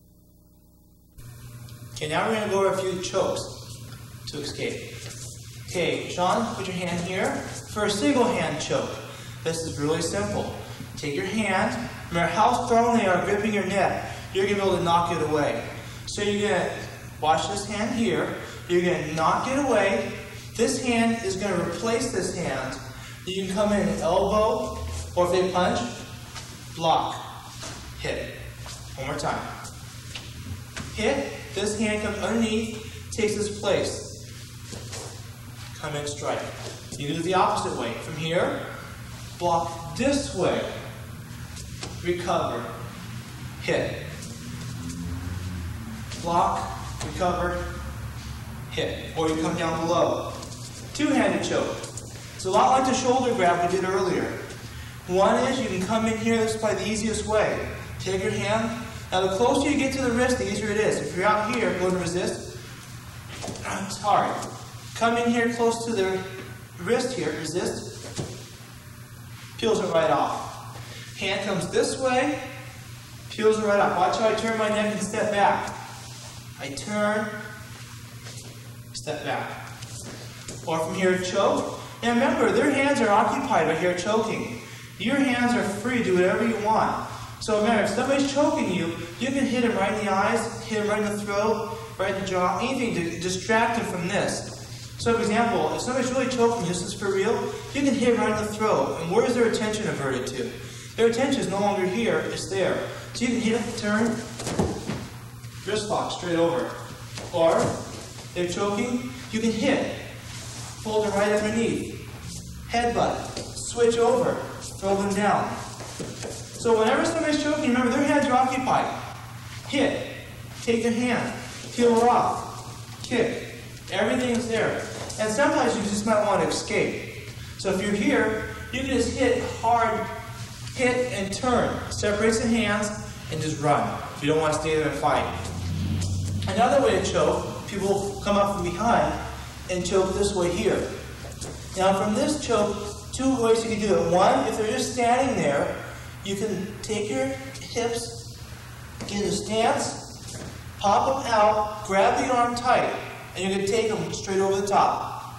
Okay, now we're going to go over a few chokes to escape. Okay, Sean, put your hand here for a single hand choke. This is really simple. Take your hand, no matter how strong they are gripping your neck, you're going to be able to knock it away. So you're going to watch this hand here, you're going to knock it away. This hand is going to replace this hand. You can come in and elbow, or if they punch, block, hit. One more time. Hit, this hand comes underneath, takes its place. Come in, strike. You can do it the opposite way. From here, block this way, recover, hit. Block, recover, hit. Or you come down below. Two-handed choke. It's a lot like the shoulder grab we did earlier. One is you can come in here, this is probably the easiest way. Take your hand. Now the closer you get to the wrist, the easier it is. If you're out here, go to resist. It's hard. Come in here close to the wrist here, resist. Peels it right off. Hand comes this way, peels it right off. Watch how I turn my neck and step back. I turn, step back. Or from here, choke. Now remember, their hands are occupied right here choking. Your hands are free to do whatever you want. So remember, if somebody's choking you, you can hit him right in the eyes, hit him right in the throat, right in the jaw, anything to distract him from this. So for example, if somebody's really choking you, this is for real, you can hit him right in the throat. And where is their attention averted to? Their attention is no longer here, it's there. So you can hit it, turn, wrist lock straight over. Or, they're choking, you can hit, fold it right underneath. Headbutt, switch over, throw them down. So whenever somebody's choking, remember their hands are occupied. Hit, take their hand, peel it off, kick. Everything is there. And sometimes you just might want to escape. So if you're here, you can just hit hard, hit and turn. Separates the hands and just run. If you don't want to stay there and fight. Another way to choke, people come up from behind and choke this way here. Now from this choke, two ways you can do it. One, if they're just standing there, you can take your hips, get a stance, pop them out, grab the arm tight, and you're going to take them straight over the top.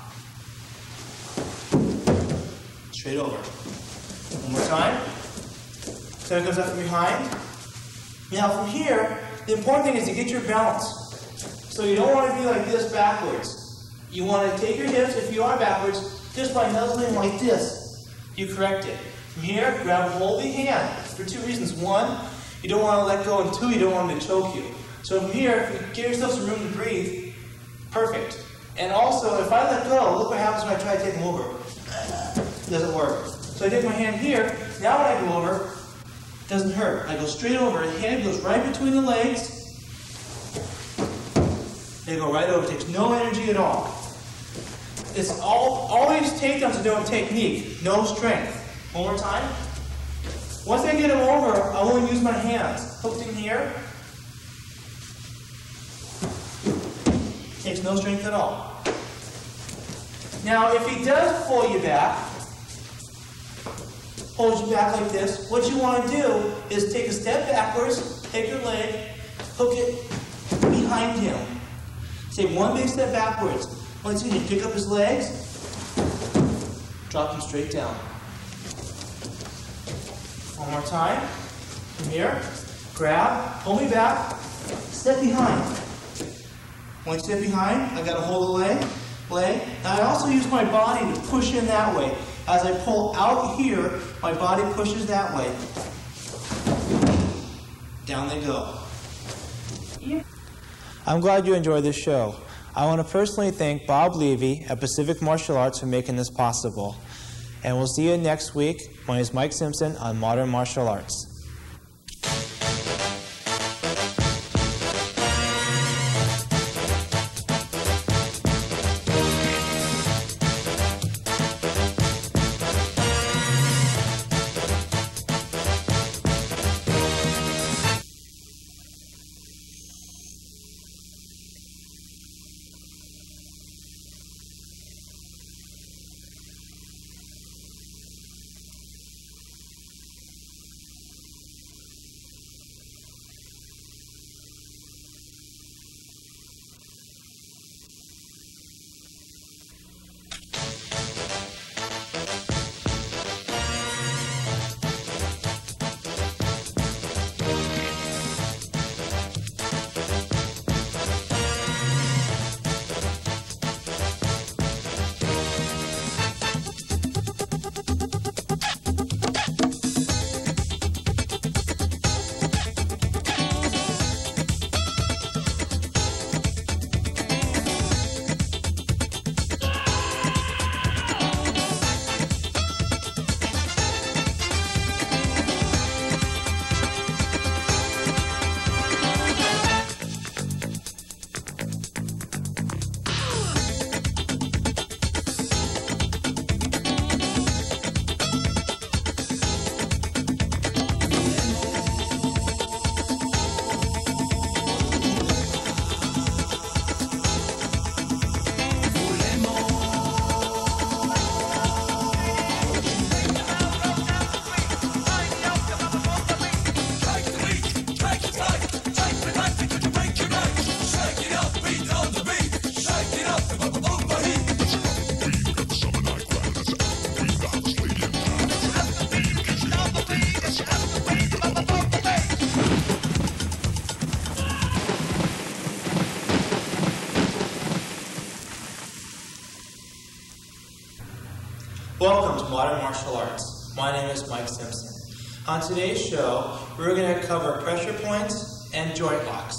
Straight over. One more time. So it comes up from behind. Now from here, the important thing is to get your balance. So you don't want to be like this backwards. You want to take your hips, if you are backwards, just by nuzzling like this, you correct it. From here, grab and hold the hand for two reasons. One, you don't want to let go, and two, you don't want them to choke you. So from here, if you give yourself some room to breathe, perfect. And also, if I let go, look what happens when I try to take them over. It doesn't work. So I take my hand here, now when I go over, it doesn't hurt. I go straight over, the hand goes right between the legs, they go right over, it takes no energy at all. It's all, all these takedowns are doing technique, no strength. One more time. Once I get him over, I only use my hands. Hooked in here. Takes no strength at all. Now, if he does pull you back, holds you back like this, what you want to do is take a step backwards, take your leg, hook it behind him. Take one big step backwards. Once again, you pick up his legs, drop him straight down. One more time. From here, grab, pull me back, step behind. One step behind, I got to hold the leg, leg. Now I also use my body to push in that way. As I pull out here, my body pushes that way. Down they go. I'm glad you enjoyed this show. I want to personally thank Bob Levy at Pacific Martial Arts for making this possible. And we'll see you next week. My name is Mike Simpson on Modern Martial Arts. Welcome to Modern Martial Arts. My name is Mike Simpson. On today's show, we're going to cover pressure points and joint locks.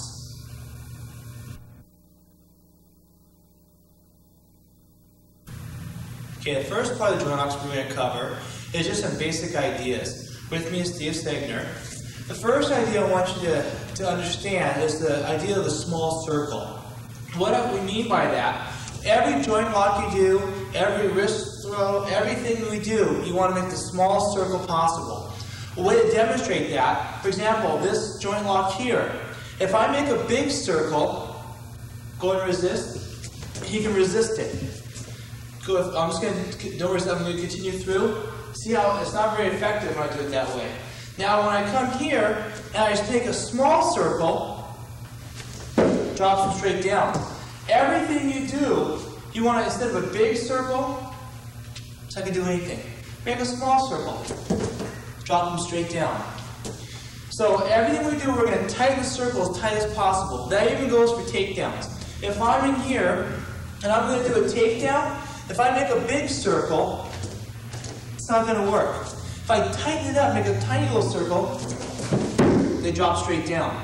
Okay, the first part of the joint locks we're going to cover is just some basic ideas. With me is Steve Stegner. The first idea I want you to, to understand is the idea of the small circle. What we mean by that, every joint lock you do, every wrist throw, everything we do, you want to make the smallest circle possible. A way to demonstrate that, for example, this joint lock here, if I make a big circle, go and resist, he can resist it. Go if, I'm just going to, don't resist, I'm going to continue through. See how it's not very effective when I do it that way. Now when I come here, and I just take a small circle, drops them straight down. Everything you do, you want to, instead of a big circle, so I can do anything, make a small circle, drop them straight down. So everything we do, we're going to tighten the circle as tight as possible. That even goes for takedowns. If I'm in here, and I'm going to do a takedown, if I make a big circle, it's not going to work. If I tighten it up, make a tiny little circle, they drop straight down.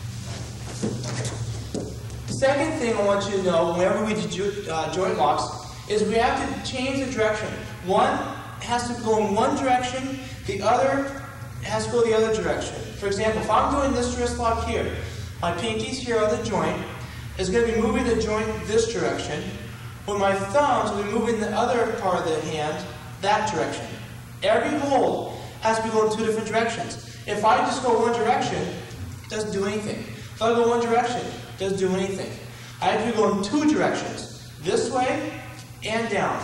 Second thing I want you to know, whenever we do uh, joint locks, is we have to change the direction. One has to go in one direction, the other has to go the other direction. For example, if I'm doing this wrist lock here, my pinkies here on the joint is going to be moving the joint this direction, when my thumbs will be moving the other part of the hand that direction. Every hold has to be going in two different directions. If I just go one direction, it doesn't do anything. If I go one direction, it doesn't do anything. I have to go in two directions, this way and down.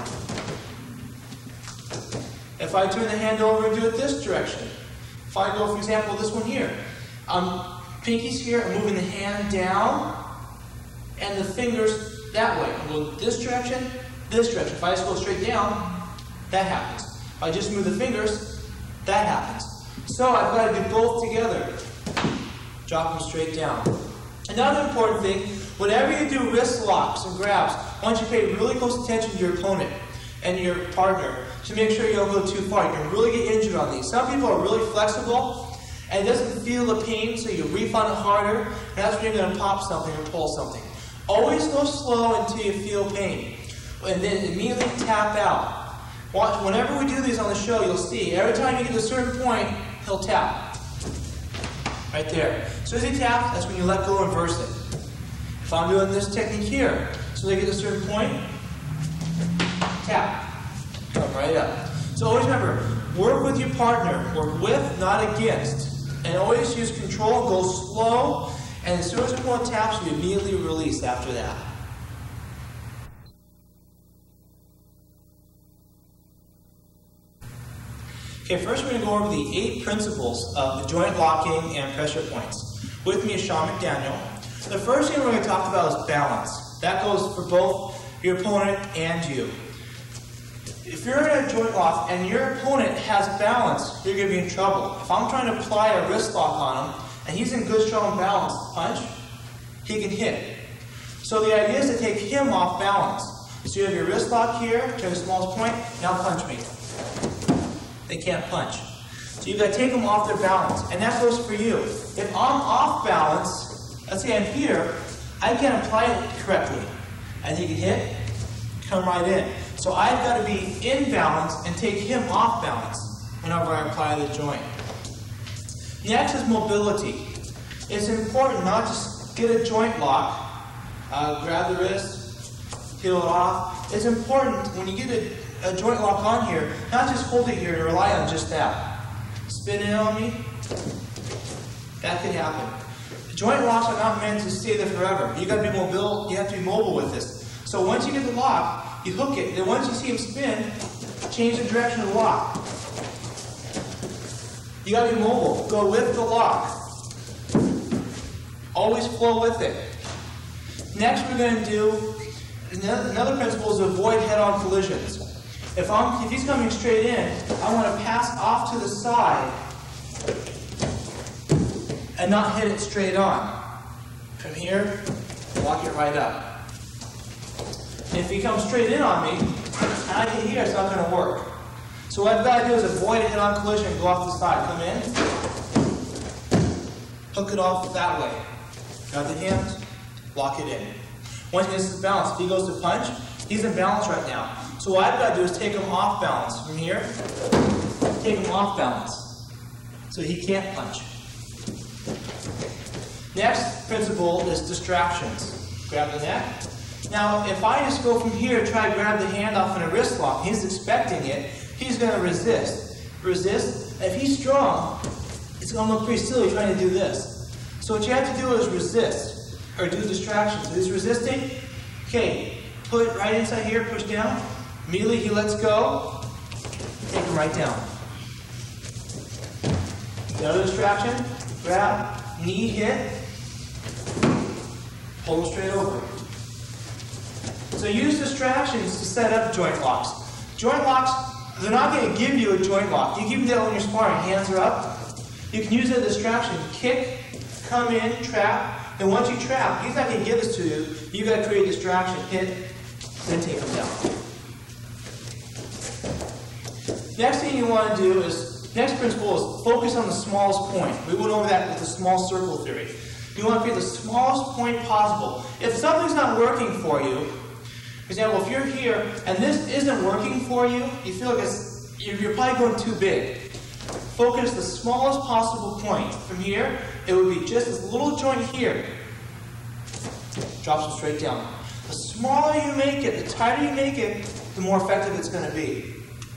If I turn the hand over and do it this direction, if I go, for example, this one here, um, pinkies here, I'm moving the hand down and the fingers that way. I'm going this direction, this direction. If I just go straight down, that happens. If I just move the fingers, that happens. So I've got to do both together. Drop them straight down. Another important thing, whenever you do wrist locks and grabs, I want you to pay really close attention to your opponent and your partner to make sure you don't go too far. You can really get injured on these. Some people are really flexible and it doesn't feel the pain, so you reef on it harder, and that's when you're going to pop something or pull something. Always go slow until you feel pain, and then immediately tap out. Watch, whenever we do these on the show, you'll see, every time you get to a certain point, he'll tap. Right there. As soon as he taps, that's when you let go and reverse it. If I'm doing this technique here, so they get to a certain point, tap. Come right up. So always remember, work with your partner. Work with, not against. And always use control, go slow, and as soon as the opponent taps, you immediately release after that. Okay, first we're going to go over the eight principles of the joint locking and pressure points. With me is Sean McDaniel. The first thing we're going to talk about is balance. That goes for both your opponent and you. If you're in a joint lock and your opponent has balance, you're going to be in trouble. If I'm trying to apply a wrist lock on him, and he's in good, strong balance, punch, he can hit. So the idea is to take him off balance. So you have your wrist lock here, to the smallest point, now punch me. They can't punch. So you've got to take them off their balance. And that goes for you. If I'm off balance, let's say I'm here, I can't apply it correctly. As he can hit, come right in. So I've got to be in balance and take him off balance whenever I apply the joint. Next is mobility. It's important not to get a joint lock, uh, grab the wrist, peel it off. It's important when you get a, a joint lock on here, not just hold it here and rely on just that. Spin it on me. That could happen. The joint locks are not meant to stay there forever. You got to be mobile. You have to be mobile with this. So once you get the lock, you hook it. Then once you see him spin, change the direction of the lock. You got to be mobile. Go with the lock. Always flow with it. Next, we're going to do another principle is avoid head-on collisions. If I'm if he's coming straight in, I want to pass off to the side and not hit it straight on. From here, lock it right up. If he comes straight in on me, and I get here, it's not going to work. So what I've got to do is avoid a head-on collision and go off the side. Come in, hook it off that way. Grab the hand, lock it in. Once he gets his balance, if he goes to punch, he's in balance right now. So what I've got to do is take him off balance. From here, take him off balance. So he can't punch. Next principle is distractions. Grab the neck. Now, if I just go from here, try to grab the hand off in a wrist lock, he's expecting it, he's going to resist. Resist. If he's strong, it's going to look pretty silly trying to do this. So what you have to do is resist, or do distractions. If he's resisting, okay, put it right inside here, push down. Immediately he lets go, take him right down. Another distraction, grab, knee hit, pull him straight over. So use distractions to set up joint locks. Joint locks, they're not going to give you a joint lock. You keep that when you're sparring, hands are up. You can use a distraction, kick, come in, trap, and once you trap, he's not going to give this to you. You've got to create a distraction, hit, then take him down. Next thing you want to do is, next principle is focus on the smallest point. We went over that with the small circle theory. You want to create the smallest point possible. If something's not working for you, for example, if you're here and this isn't working for you, you feel like it's, you're probably going too big. Focus the smallest possible point. From here, it would be just this little joint here. Drops it straight down. The smaller you make it, the tighter you make it, the more effective it's going to be.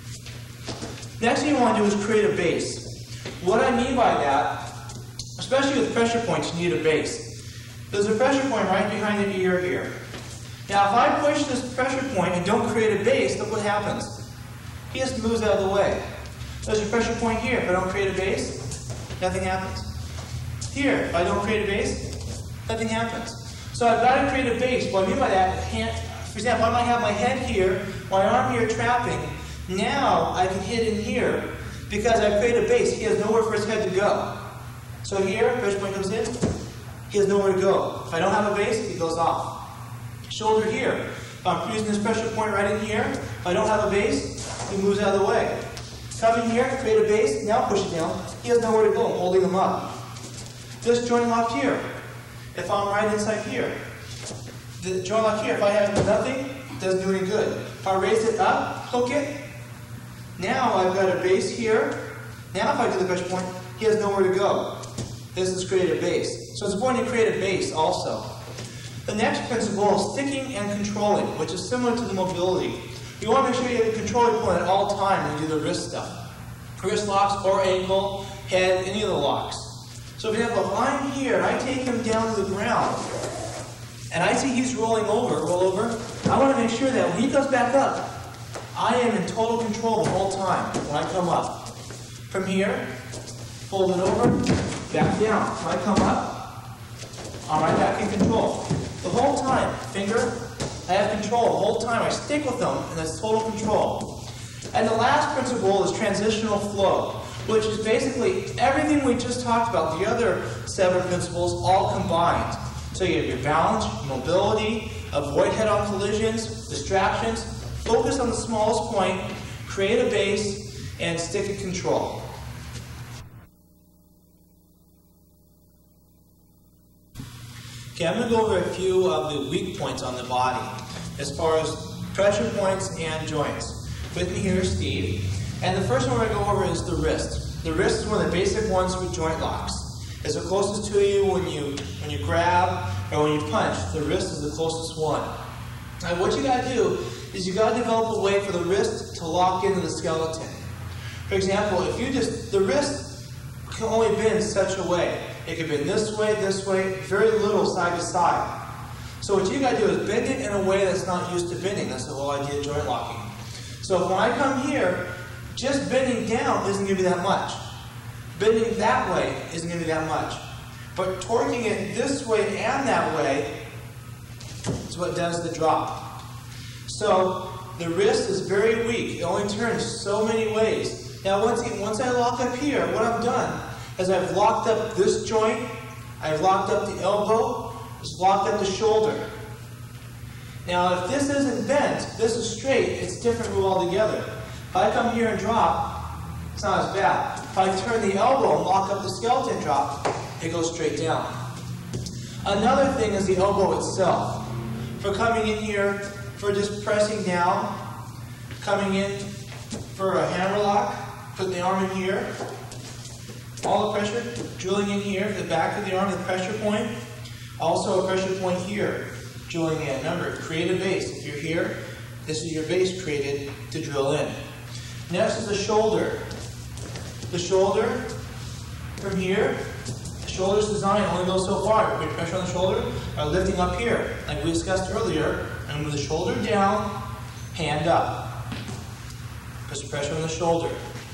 Next thing you want to do is create a base. What I mean by that, especially with pressure points, you need a base. There's a pressure point right behind the ear here. Now if I push this pressure point and don't create a base, look what happens. He just moves out of the way. There's a pressure point here. If I don't create a base, nothing happens. Here, if I don't create a base, nothing happens. So I've got to create a base. What I mean by that, hand, for example, I might have my head here, my arm here trapping. Now I can hit in here because I've created a base. He has nowhere for his head to go. So here, pressure point comes in, he has nowhere to go. If I don't have a base, he goes off. Shoulder here. If I'm using this pressure point right in here, if I don't have a base, he moves out of the way. Come in here, create a base, now push it down. He has nowhere to go, I'm holding him up. This joint lock here. If I'm right inside here. The joint lock here, if I have nothing, it doesn't do any good. If I raise it up, hook it, now I've got a base here. Now if I do the pressure point, he has nowhere to go. This is create a base. So it's important to create a base also. The next principle is sticking and controlling, which is similar to the mobility. You want to make sure you have a controlling point at all times when you do the wrist stuff. Wrist locks or ankle, head, any of the locks. So for example, if I'm here and I take him down to the ground, and I see he's rolling over, roll over, I want to make sure that when he comes back up, I am in total control the whole time when I come up. From here, fold it over, back down. When I come up, I'm right back in control. The whole time, finger, I have control. The whole time I stick with them, and that's total control. And the last principle is transitional flow, which is basically everything we just talked about, the other seven principles, all combined. So you have your balance, mobility, avoid head-on collisions, distractions, focus on the smallest point, create a base, and stick and control. Okay, I'm going to go over a few of the weak points on the body as far as pressure points and joints. With me here is Steve. And the first one we're going to go over is the wrist. The wrist is one of the basic ones with joint locks. It's the closest to you when you when you grab or when you punch. The wrist is the closest one. Now what you got to do is you got to develop a way for the wrist to lock into the skeleton. For example, if you just, the wrist can only bend such a way. It can bend this way, this way, very little side to side. So what you got to do is bend it in a way that's not used to bending. That's the whole idea of joint locking. So when I come here, just bending down isn't going to be that much. Bending that way isn't going to be that much. But torquing it this way and that way is what does the drop. So the wrist is very weak. It only turns so many ways. Now once, once I lock up here, what I've done is I've locked up this joint, I've locked up the elbow, it's locked up the shoulder. Now if this isn't bent, this is straight, it's a different move altogether. If If I come here and drop, it's not as bad. If I turn the elbow and lock up the skeleton drop, it goes straight down. Another thing is the elbow itself. For coming in here, for just pressing down, coming in for a hammer lock, put the arm in here, all the pressure, drilling in here for the back of the arm, the pressure point. Also a pressure point here, drilling in. Remember, create a base. If you're here, this is your base created to drill in. Next is the shoulder. The shoulder, from here, the shoulder's design only goes so far. Put pressure on the shoulder, or lifting up here, like we discussed earlier, and move the shoulder down, hand up. Put some pressure on the shoulder.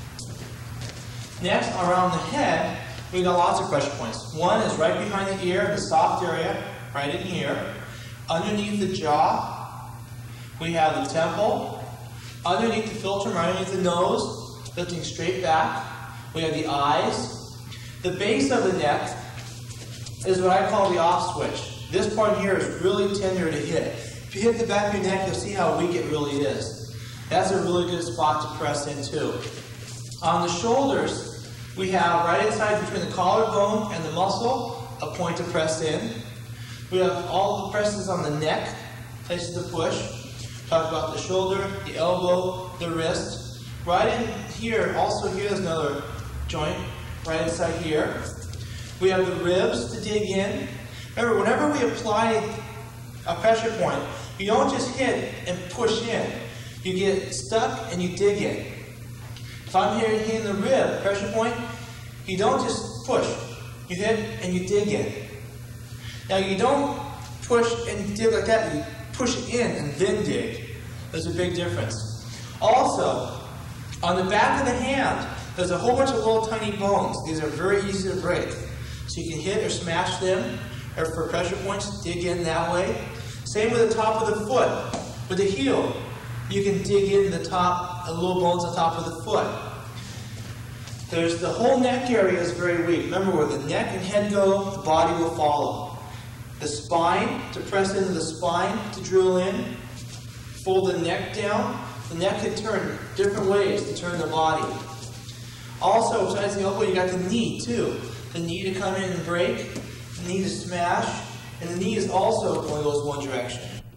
Next, around the head, we got lots of pressure points. One is right behind the ear, the soft area, right in here. Underneath the jaw, we have the temple. Underneath the philtrum, right underneath the nose, lifting straight back, we have the eyes. The base of the neck is what I call the off switch. This part here is really tender to hit. If you hit the back of your neck, you'll see how weak it really is. That's a really good spot to press into. On the shoulders, we have right inside between the collarbone and the muscle, a point to press in. We have all the presses on the neck, places to push. Talk about the shoulder, the elbow, the wrist. Right in here, also here there's another joint, right inside here. We have the ribs to dig in. Remember, whenever we apply a pressure point, you don't just hit and push in. You get stuck and you dig in. If I'm here hitting the rib, pressure point, you don't just push. You hit and you dig in. Now you don't push and dig like that. You push it in and then dig. There's a big difference. Also, on the back of the hand, there's a whole bunch of little tiny bones. These are very easy to break. So you can hit or smash them, or for pressure points, dig in that way. Same with the top of the foot. With the heel, you can dig in the top, the little bones on top of the foot. There's the whole neck area is very weak. Remember, where the neck and head go, the body will follow. The spine, to press into the spine, to drill in. Fold the neck down. The neck can turn different ways to turn the body. Also, besides the elbow, you got the knee too. The knee to come in and break, the knee to smash, and the knee is also only goes one direction.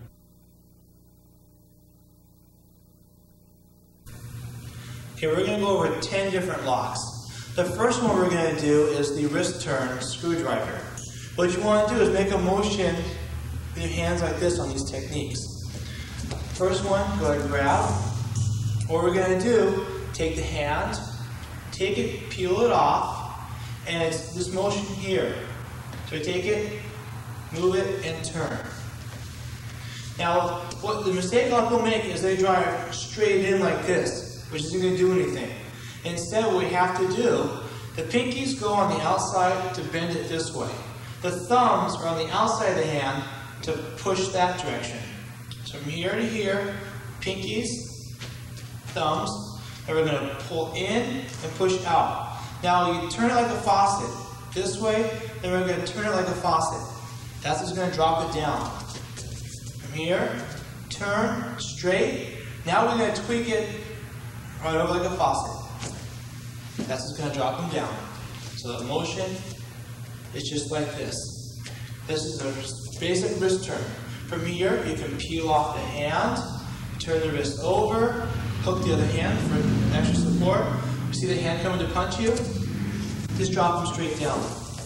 Okay, we're going to go over ten different locks. The first one we're going to do is the wrist turn screwdriver. What you want to do is make a motion with your hands like this on these techniques. First one, go ahead and grab. What we're going to do, take the hand, take it, peel it off, and it's this motion here. So take it, move it, and turn. Now, what the mistake a lot of people make is they drive straight in like this, which isn't going to do anything. Instead, what we have to do, the pinkies go on the outside to bend it this way. The thumbs are on the outside of the hand to push that direction. So from here to here, pinkies, thumbs, and we're going to pull in and push out. Now you turn it like a faucet. This way, then we're going to turn it like a faucet. That's what's going to drop it down. From here, turn, straight. Now we're going to tweak it right over like a faucet. That's what's going to drop them down. So the motion is just like this. This is a basic wrist turn. From here, you can peel off the hand, turn the wrist over, hook the other hand for extra support. You see the hand coming to punch you? Just drop them straight down.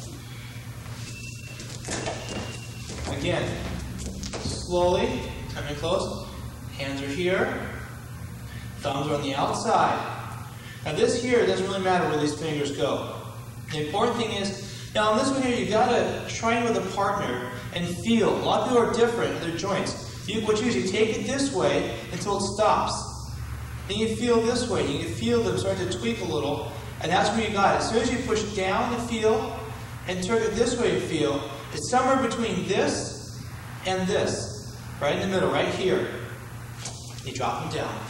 Again, slowly, coming close. Hands are here. Thumbs are on the outside. Now this here, it doesn't really matter where these fingers go. The important thing is, now on this one here, you gotta train with a partner and feel. A lot of people are different in their joints. You, what you do is you take it this way until it stops. Then you feel this way. You can feel them starting to tweak a little, and that's where you got it. As soon as you push down to feel and turn it this way to feel, it's somewhere between this and this. Right in the middle, right here. You drop them down.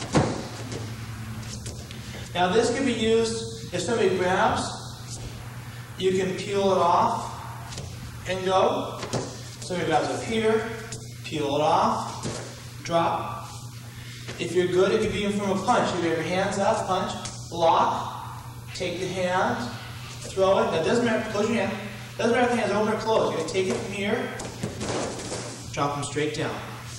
Now this can be used if somebody grabs. You can peel it off and go. Somebody grabs up here, peel it off, drop. If you're good, it could be even from a punch. You have your hands up, punch, block, take the hand, throw it. Now, it doesn't matter, close your hand. It doesn't matter if the hand's open or closed. You're going to take it from here, drop them straight down.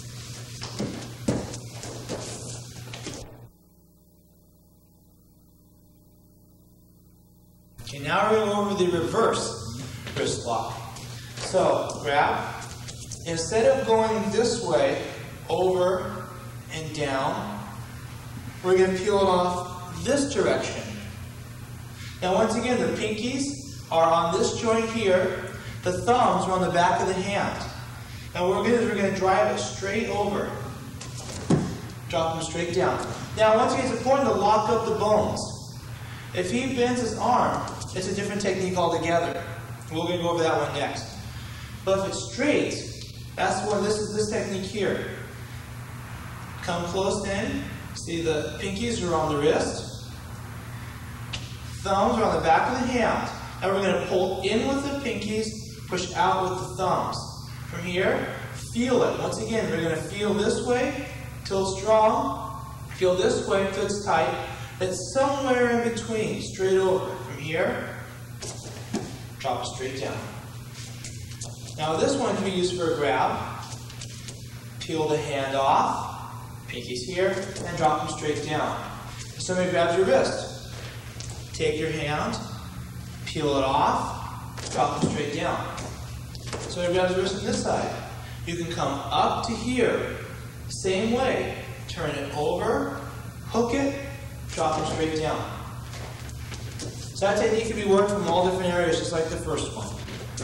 Okay, now we're going to go over the reverse wrist lock. So, grab. Instead of going this way, over and down, we're going to peel it off this direction. Now, once again, the pinkies are on this joint here. The thumbs are on the back of the hand. Now, what we're going to do is we're going to drive it straight over. Drop them straight down. Now, once again, it's important to lock up the bones. If he bends his arm, it's a different technique altogether. We're going to go over that one next. But if it's straight, that's what this is. This technique here. Come close in. See the pinkies are on the wrist. Thumbs are on the back of the hand. Now we're going to pull in with the pinkies, push out with the thumbs. From here, feel it. Once again, we're going to feel this way till it's strong. Feel this way till it's tight. It's somewhere in between, straight over. From here, drop it straight down. Now this one can be used for a grab. Peel the hand off, pinkies here, and drop them straight down. If somebody grabs your wrist, take your hand, peel it off, drop them straight down. Somebody grabs your wrist on this side. You can come up to here, same way. Turn it over, hook it, drop them straight down. So that technique can be worked from all different areas, just like the first one.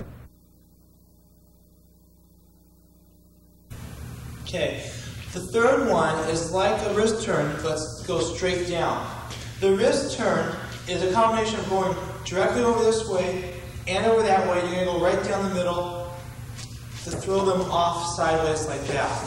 Okay, the third one is like a wrist turn, but goes straight down. The wrist turn is a combination of going directly over this way and over that way. You're going to go right down the middle to throw them off sideways like that.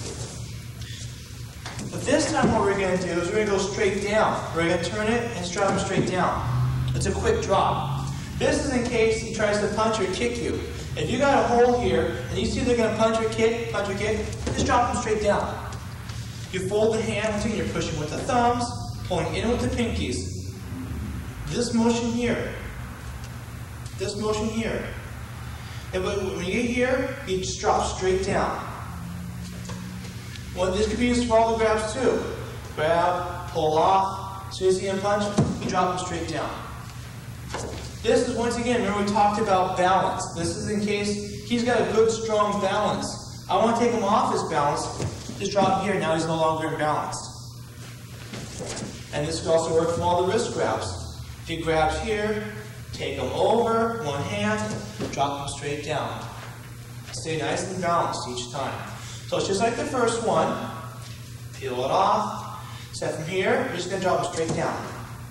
But this time what we're going to do is we're going to go straight down. We're going to turn it and drop them straight down. It's a quick drop. This is in case he tries to punch or kick you. If you got a hole here, and you see they're going to punch or kick, punch or kick, just drop them straight down. You fold the hand, and you're pushing with the thumbs, pulling in with the pinkies. This motion here. This motion here. And when you get here, you just drop straight down. Well, this could be used for all the grabs too. Grab, pull off. As soon as you see him punch, you drop them straight down. This is, once again, remember we talked about balance. This is in case he's got a good, strong balance. I want to take him off his balance. Just drop him here. Now he's no longer imbalanced. And this could also work from all the wrist grabs. If he grabs here, take him over, one hand, drop him straight down. Stay nice and balanced each time. So it's just like the first one. Peel it off. Set from here, you're just going to drop him straight down.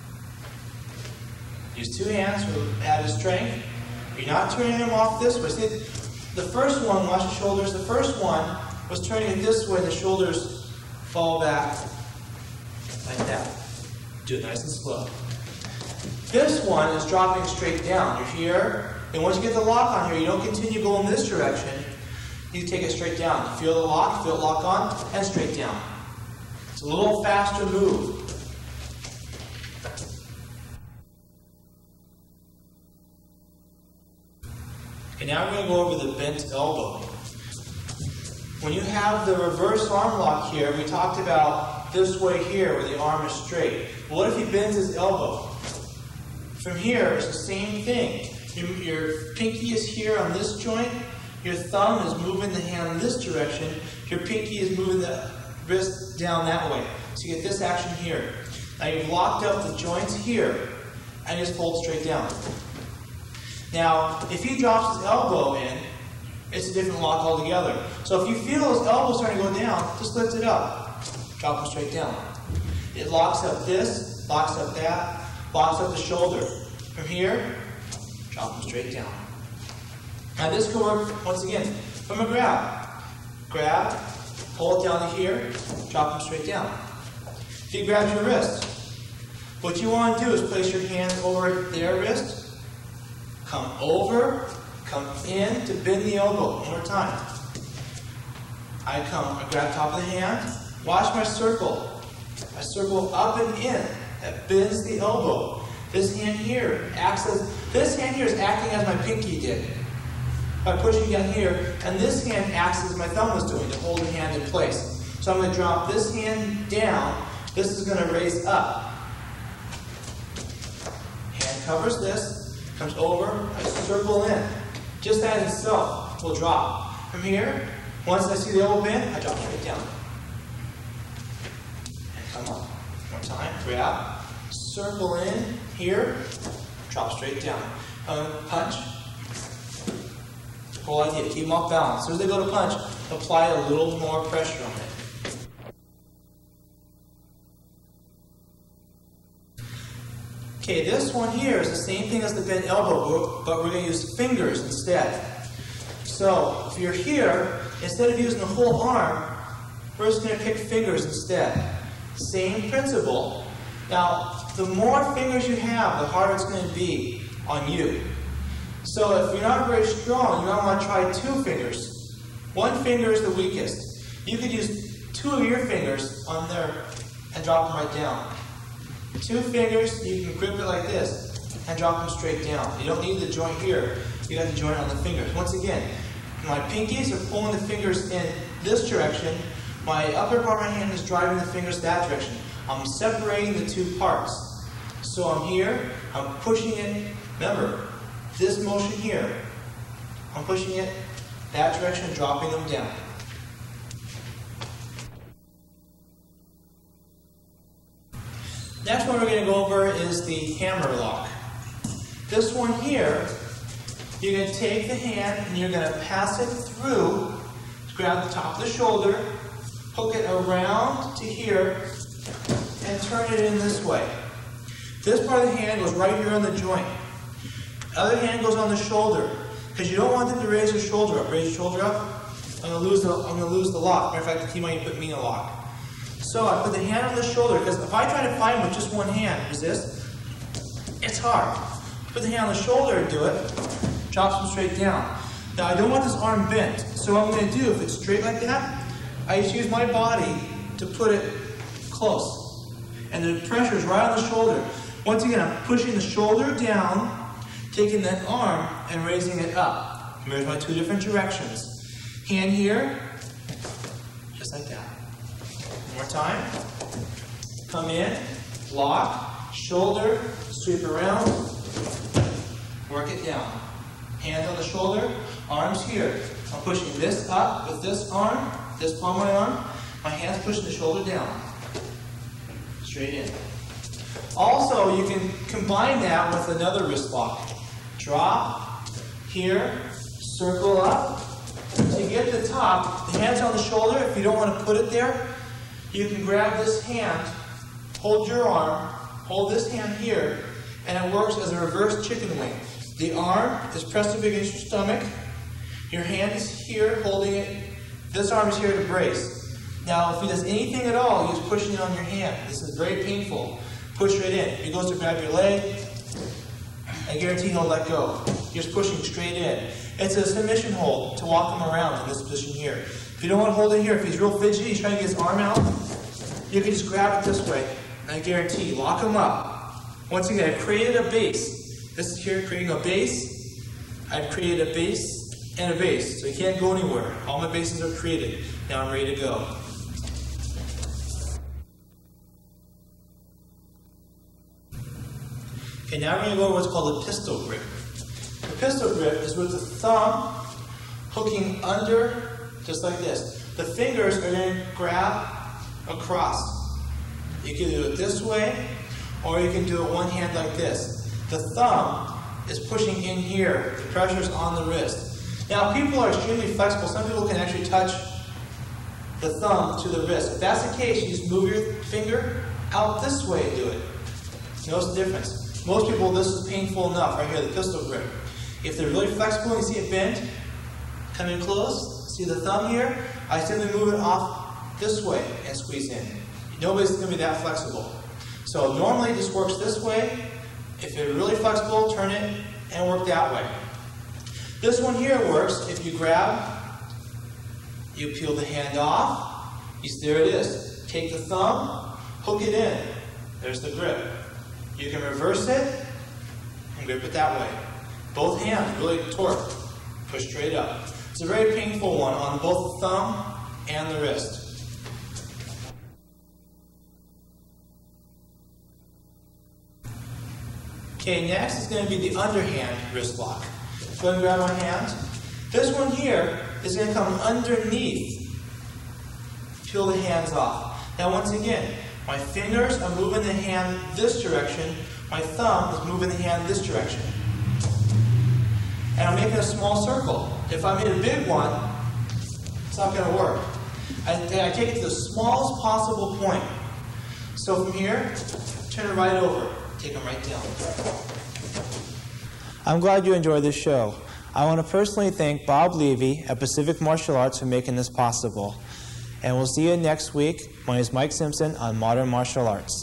Use two hands for added strength. You're not turning him off this way. See, the first one, watch the shoulders. The first one was turning it this way, and the shoulders fall back like that. Do it nice and slow. This one is dropping straight down. You're here, and once you get the lock on here, you don't continue going this direction. You take it straight down. You feel the lock, feel it lock on, and straight down. It's a little faster move. Okay, now we're going to go over the bent elbow. When you have the reverse arm lock here, we talked about this way here where the arm is straight. What if he bends his elbow? From here, it's the same thing. Your, your pinky is here on this joint. Your thumb is moving the hand in this direction. Your pinky is moving the wrist down that way. So you get this action here. Now you've locked up the joints here and just fold straight down. Now, if he drops his elbow in, it's a different lock altogether. So if you feel his elbow starting to go down, just lift it up. Drop him straight down. It locks up this, locks up that, locks up the shoulder. From here, drop him straight down. Now this could work, once again, from a grab. Grab, pull it down to here, drop him straight down. If he grabs your wrist, what you want to do is place your hand over their wrist, come over, come in to bend the elbow. One more time. I come, I grab top of the hand, Watch my circle. I circle up and in. That bends the elbow. This hand here acts as, this hand here is acting as my pinky did by pushing down here, and this hand acts as my thumb was doing to hold the hand in place. So I'm going to drop this hand down. This is going to raise up. Hand covers this, comes over, I circle in. Just that itself will drop. From here, once I see the elbow bend, I drop straight down. And come on. One more time. Grab. Circle in. Here. Drop straight down. Um, punch. Whole idea. Keep them off balance. As soon as they go to punch, apply a little more pressure on it. Okay, this one here is the same thing as the bent elbow, but we're going to use fingers instead. So, if you're here, instead of using the whole arm, we're just going to pick fingers instead. Same principle. Now, the more fingers you have, the harder it's going to be on you. So, if you're not very strong, you might want to try two fingers. One finger is the weakest. You could use two of your fingers on there and drop them right down. Two fingers, you can grip it like this and drop them straight down. You don't need the joint here. You got the joint on the fingers. Once again, my pinkies are pulling the fingers in this direction. My upper part of my hand is driving the fingers that direction. I'm separating the two parts. So I'm here, I'm pushing it. Remember, this motion here, I'm pushing it that direction, dropping them down. Next one we're going to go over is the hammer lock. This one here, you're going to take the hand and you're going to pass it through, grab the top of the shoulder, hook it around to here, and turn it in this way. This part of the hand goes right here on the joint. The other hand goes on the shoulder, because you don't want them to raise their shoulder up. Raise your shoulder up, I'm going to lose the, I'm going to lose the lock. Matter of fact, he might put me in a lock. So I put the hand on the shoulder, because if I try to find with just one hand, resist, it's hard. Put the hand on the shoulder and do it, drops them straight down. Now I don't want this arm bent, so what I'm going to do, if it's straight like that, I just use my body to put it close. And the pressure is right on the shoulder. Once again, I'm pushing the shoulder down, taking that arm and raising it up. Here's my two different directions. Hand here, just like that. One more time. Come in, lock, shoulder, sweep around, work it down. Hands on the shoulder, arms here. I'm pushing this up with this arm, this palm of my arm. My hand's pushing the shoulder down. Straight in. Also, you can combine that with another wrist lock. Drop, here, circle up. So you get to the top, the hand's on the shoulder. If you don't want to put it there, you can grab this hand, hold your arm, hold this hand here, and it works as a reverse chicken wing. The arm is pressed up against your stomach. Your hand is here holding it. This arm is here to brace. Now, if he does anything at all, he's pushing it on your hand. This is very painful. Push right in. If he goes to grab your leg, I guarantee he'll let go. You're just pushing straight in. It's a submission hold to walk him around in this position here. If you don't want to hold it here, if he's real fidgety, he's trying to get his arm out, you can just grab it this way. And I guarantee, lock him up. Once again, I've created a base. This is here creating a base. I've created a base and a base. So he can't go anywhere. All my bases are created. Now I'm ready to go. Okay, now we're going to go over what's called a pistol grip. The pistol grip is with the thumb hooking under, just like this. The fingers are going to grab across. You can do it this way, or you can do it one hand like this. The thumb is pushing in here. The pressure is on the wrist. Now, people are extremely flexible. Some people can actually touch the thumb to the wrist. If that's the case, you just move your finger out this way and do it. Notice the difference. Most people, this is painful enough, right here, the pistol grip. If they're really flexible and you see it bent, come in close, see the thumb here, I simply move it off this way and squeeze in. Nobody's going to be that flexible. So normally this works this way. If you're really flexible, turn it and work that way. This one here works if you grab, you peel the hand off, you see, there it is. Take the thumb, hook it in. There's the grip. You can reverse it and grip it that way. Both hands really torque. Push straight up. It's a very painful one on both the thumb and the wrist. Okay, next is going to be the underhand wrist lock. Go ahead and grab my hand. This one here is going to come underneath. Peel the hands off. Now once again, my fingers are moving the hand this direction. My thumb is moving the hand this direction. And I'm making a small circle. If I made a big one, it's not going to work. I, I take it to the smallest possible point. So from here, turn it right over. Take them right down. I'm glad you enjoyed this show. I want to personally thank Bob Levy at Pacific Martial Arts for making this possible. And we'll see you next week. My name is Mike Simpson on Modern Martial Arts.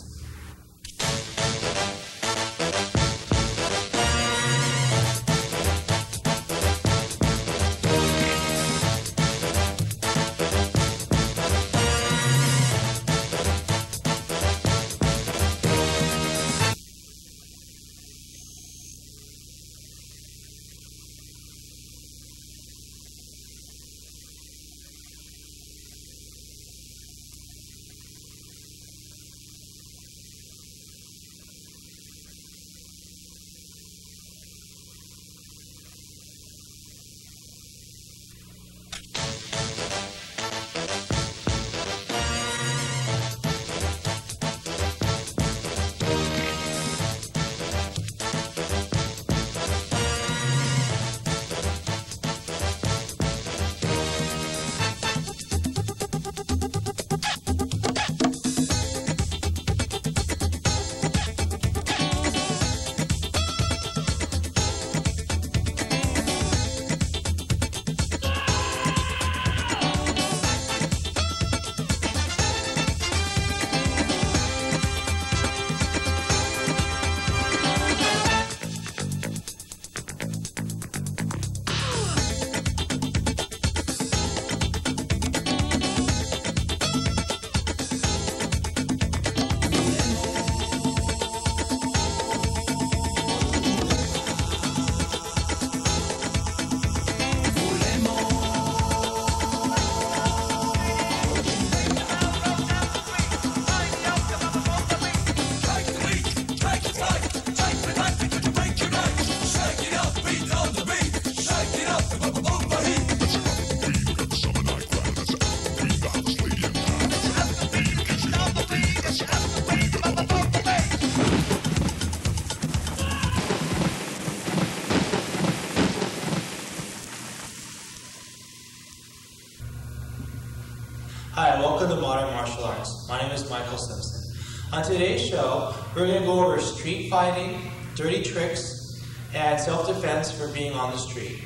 Hi, welcome to Modern Martial Arts. My name is Michael Simpson. On today's show, we're going to go over street fighting, dirty tricks, and self-defense for being on the street.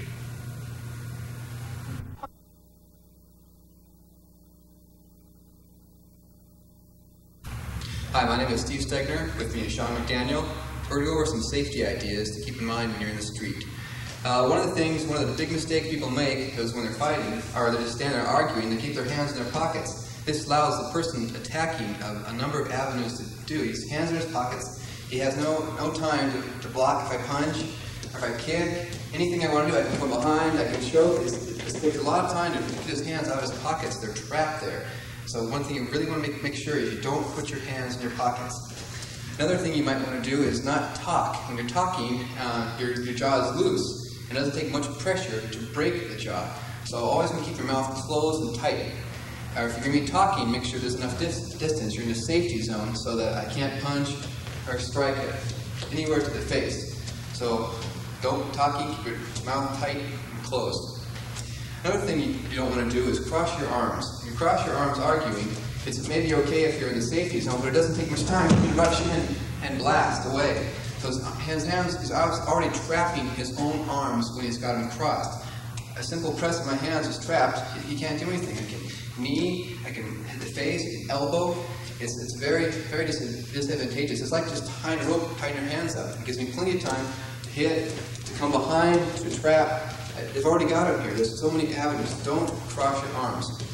Hi, my name is Steve Stegner. With me is Sean McDaniel. We're going to go over some safety ideas to keep in mind when you're in the street. Uh, one of the things, one of the big mistakes people make is when they're fighting, or they're just standing there arguing, they keep their hands in their pockets. This allows the person attacking a, a number of avenues to do. He has hands in his pockets. He has no, no time to, to block if I punch, or if I kick. Anything I want to do, I can put behind, I can choke. It takes a lot of time to get his hands out of his pockets. They're trapped there. So one thing you really want to make, make sure is you don't put your hands in your pockets. Another thing you might want to do is not talk. When you're talking, uh, your, your jaw is loose. It doesn't take much pressure to break the jaw. So always want to keep your mouth closed and tight. Or if you're going to be talking, make sure there's enough dis distance. You're in a safety zone so that I can't punch or strike it anywhere to the face. So don't talking, keep your mouth tight and closed. Another thing you, you don't want to do is cross your arms. If you cross your arms arguing, it's maybe okay if you're in the safety zone, but it doesn't take much time to rush in and blast away. So his hands, he's already trapping his own arms when he's got them crossed. A simple press of my hands is trapped, he can't do anything. I can knee, I can hit the face, I can elbow. It's, it's very, very disadvantageous. It's like just tying a rope, tying your hands up. It gives me plenty of time to hit, to come behind, to trap. They've already got it here. There's so many avenues. Don't cross your arms.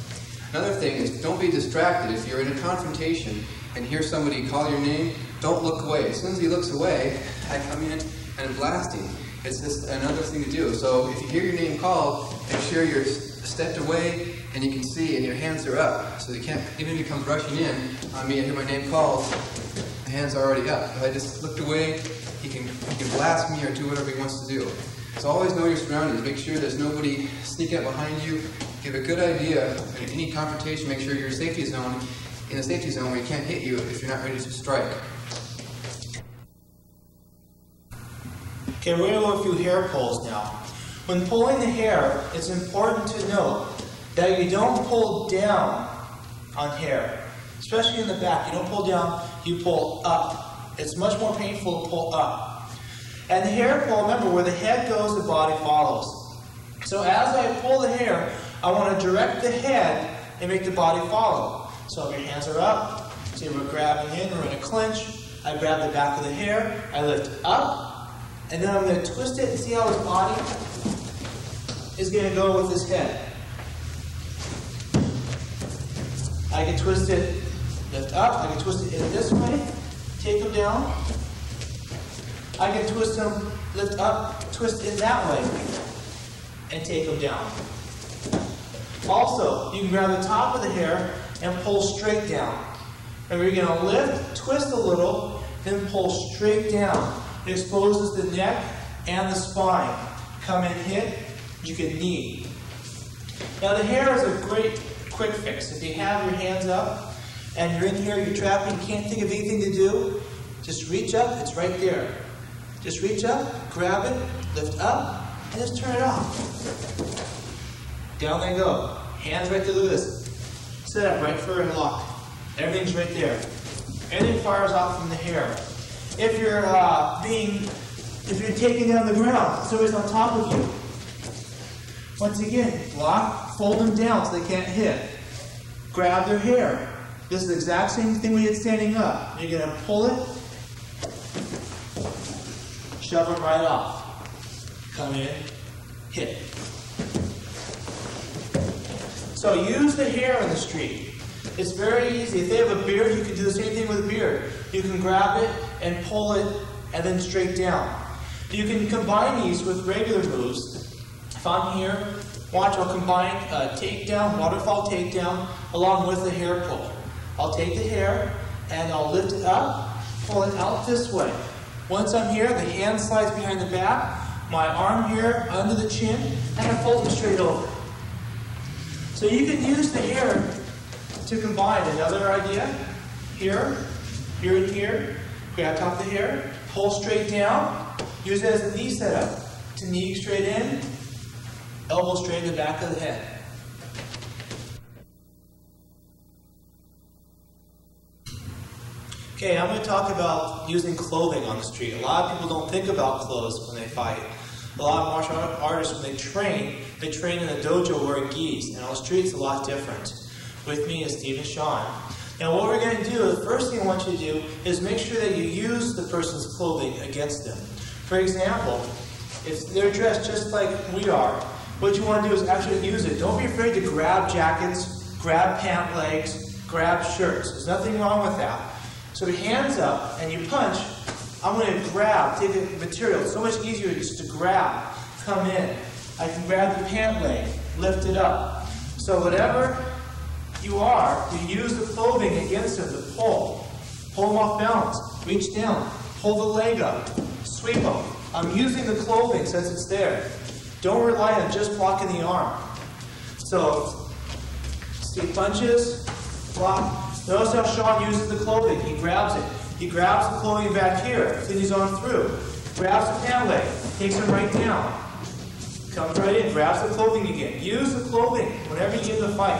Another thing is don't be distracted. If you're in a confrontation and hear somebody call your name, don't look away. As soon as he looks away, I come in and I'm blasting. It's just another thing to do. So if you hear your name called, make sure you're stepped away and you can see and your hands are up. So you can't, even if he comes rushing in on me and hear my name called, the hands are already up. If I just looked away, he can, he can blast me or do whatever he wants to do. So always know your surroundings. Make sure there's nobody sneaking up behind you. Give a good idea. In any confrontation, make sure you're in a safety zone, in a safety zone where he can't hit you if you're not ready to strike. Okay, we're going to go a few hair pulls now. When pulling the hair, it's important to note that you don't pull down on hair, especially in the back. You don't pull down, you pull up. It's much more painful to pull up. And the hair pull, remember, where the head goes, the body follows. So as I pull the hair, I want to direct the head and make the body follow. So if your hands are up, say we're grabbing in, we're in a clinch, I grab the back of the hair, I lift up, and then I'm going to twist it and see how his body is going to go with his head. I can twist it, lift up, I can twist it in this way, take him down. I can twist him, lift up, twist it that way, and take him down. Also, you can grab the top of the hair and pull straight down. Remember, you're going to lift, twist a little, then pull straight down. It exposes the neck and the spine. Come in, hit, you can knee. Now the hair is a great quick fix. If you have your hands up and you're in here, you're trapped, you can't think of anything to do, just reach up, it's right there. Just reach up, grab it, lift up, and just turn it off. Down they go. Hands right there, look at this. Set up right for a lock. Everything's right there. Everything fires off from the hair. If you're uh, being, if you're taking down the ground, somebody's on top of you. Once again, block, fold them down so they can't hit. Grab their hair. This is the exact same thing we did standing up. You're going to pull it, shove it right off. Come in, hit. So use the hair in the street. It's very easy. If they have a beard, you can do the same thing with a beard. You can grab it and pull it and then straight down. You can combine these with regular moves. If I'm here, watch, I'll combine a takedown, waterfall takedown, along with a hair pull. I'll take the hair and I'll lift it up, pull it out this way. Once I'm here, the hand slides behind the back, my arm here under the chin, and I fold it straight over. So you can use the hair to combine. Another idea, here, here and here, grab top of the hair, pull straight down, use it as a knee setup. To knee straight in, elbow straight in the back of the head. Okay, I'm going to talk about using clothing on the street. A lot of people don't think about clothes when they fight. A lot of martial artists, when they train, they train in a dojo wearing gis, and on the street it's a lot different. With me is Steve and Sean. Now what we're going to do, the first thing I want you to do is make sure that you use the person's clothing against them. For example, if they're dressed just like we are, what you want to do is actually use it. Don't be afraid to grab jackets, grab pant legs, grab shirts. There's nothing wrong with that. So your hands up and you punch, I'm going to grab, take the material. It's so much easier just to grab, come in. I can grab the pant leg, lift it up. So whatever you are, you use the clothing against them to pull. Pull them off balance, reach down, pull the leg up, sweep them. I'm using the clothing since it's there. Don't rely on just blocking the arm. So, Steve punches, block. Notice how Sean uses the clothing. He grabs it. He grabs the clothing back here. Then he's on through. Grabs the pant leg. Takes him right down. Comes right in. Grabs the clothing again. Use the clothing whenever you're in the fight.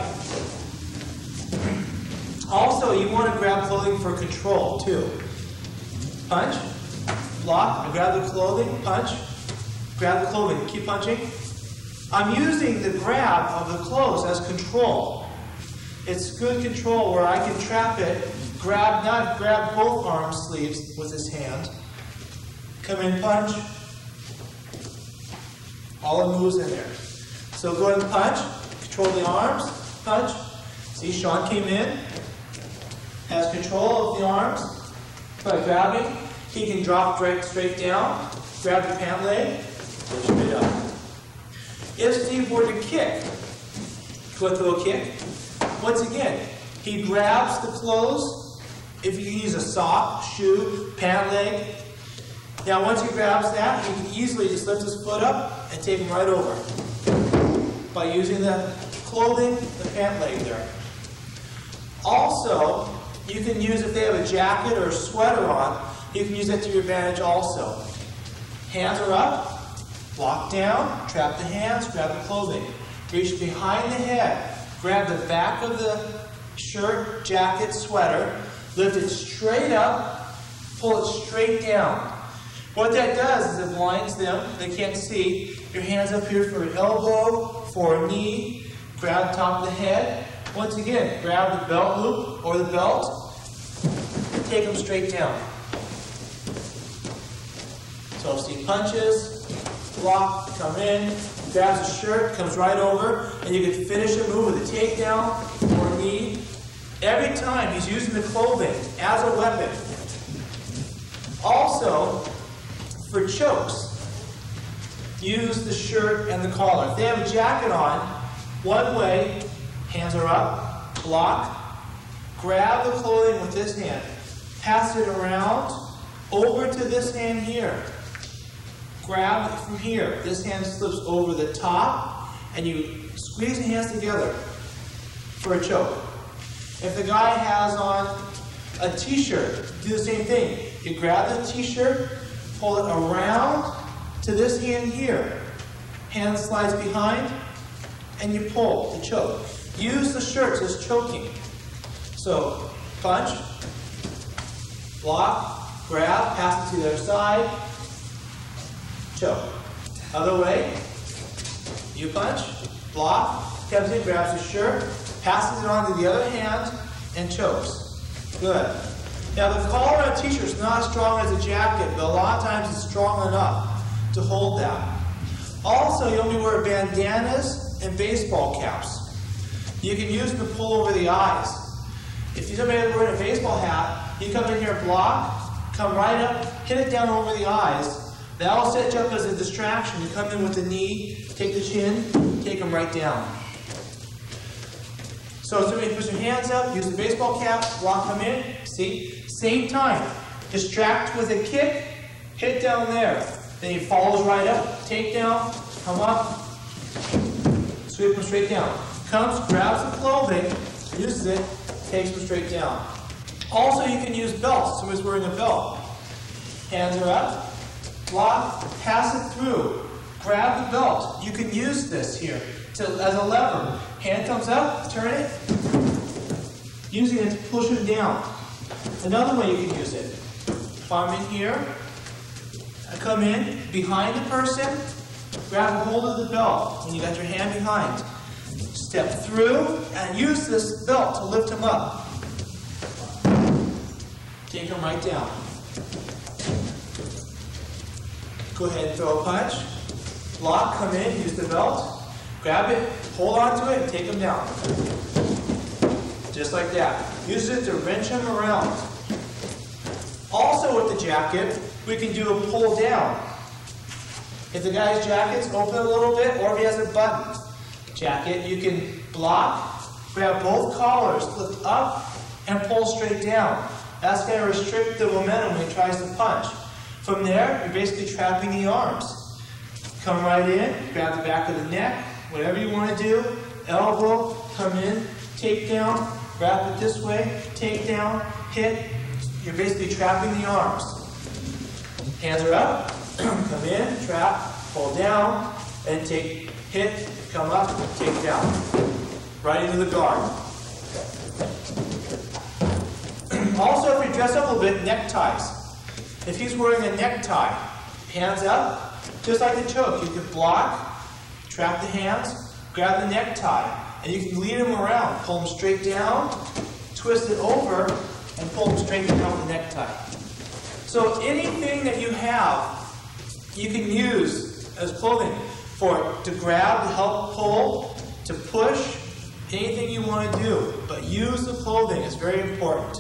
Also, you want to grab clothing for control, too. Punch. Block. Grab the clothing. Punch. Grab the clothing. Keep punching. I'm using the grab of the clothes as control. It's good control where I can trap it, grab, not grab both arm sleeves with his hand. Come in, punch. All the moves in there. So go ahead and punch. Control the arms. Punch. See, Sean came in, has control of the arms by grabbing. He can drop straight, straight down, grab the pant leg, go straight up. If Steve were to kick, go through a kick, once again, he grabs the clothes. If you use a sock, shoe, pant leg, now once he grabs that, he can easily just lift his foot up and take him right over by using the clothing, the pant leg there. Also, you can use, if they have a jacket or a sweater on, you can use that to your advantage also. Hands are up, lock down, trap the hands, grab the clothing. Reach behind the head, grab the back of the shirt, jacket, sweater, lift it straight up, pull it straight down. What that does is it blinds them, they can't see. Your hands up here for an elbow, for a knee, grab the top of the head. Once again, grab the belt loop or the belt, take them straight down. So Steve punches, block, come in, grabs the shirt, comes right over, and you can finish a move with a takedown or a knee. Every time he's using the clothing as a weapon. Also, for chokes, use the shirt and the collar. If they have a jacket on, one way, hands are up, block, grab the clothing with this hand, pass it around, over to this hand here. Grab it from here. This hand slips over the top, and you squeeze the hands together for a choke. If the guy has on a t-shirt, do the same thing. You grab the t-shirt, pull it around to this hand here. Hand slides behind, and you pull to choke. Use the shirts as choking. So, punch, block, grab, pass it to the other side, choke. Other way, you punch, block, comes in, grabs the shirt, passes it on to the other hand, and chokes. Good. Now the collar on a t-shirt is not as strong as a jacket, but a lot of times it's strong enough to hold that. Also, you only wear bandanas and baseball caps. You can use them to pull over the eyes. If you're somebody wearing a baseball hat, you come in here, block, come right up, hit it down over the eyes. That'll set you up as a distraction. You come in with the knee, take the chin, take them right down. So somebody puts their hands up, use the baseball cap, block them in, see? Same time. Distract with a kick, hit down there. Then he follows right up, take down, come up, sweep them straight down. Comes, grabs the clothing, uses it, takes them straight down. Also, you can use belts. Somebody's wearing a belt. Hands are up, block, pass it through, grab the belt. You can use this here to, as a lever. Hand comes up, turn it, using it to push it down. Another way you can use it. If I'm in here, I come in behind the person, grab a hold of the belt when you got your hand behind. Step through and use this belt to lift him up. Take him right down. Go ahead and throw a punch. Block, come in, use the belt. Grab it, hold on to it, and take him down. Just like that. Use it to wrench him around. Also with the jacket, we can do a pull down. If the guy's jacket's open a little bit, or if he has a button jacket, you can block, grab both collars, lift up, and pull straight down. That's going to restrict the momentum when he tries to punch. From there, you're basically trapping the arms. Come right in, grab the back of the neck, whatever you want to do. Elbow, come in, take down, grab it this way, take down, hit. You're basically trapping the arms. Hands are up, come in, trap, pull down, and take, hit, come up, take down. Right into the guard. Also, if you dress up a little bit, neckties. If he's wearing a necktie, hands up, just like the choke, you can block, trap the hands, grab the necktie, and you can lead him around. Pull him straight down, twist it over, and pull him straight down with the necktie. So anything that you have, you can use as clothing for to grab, to help pull, to push, Anything you want to do, but use the clothing. It's very important.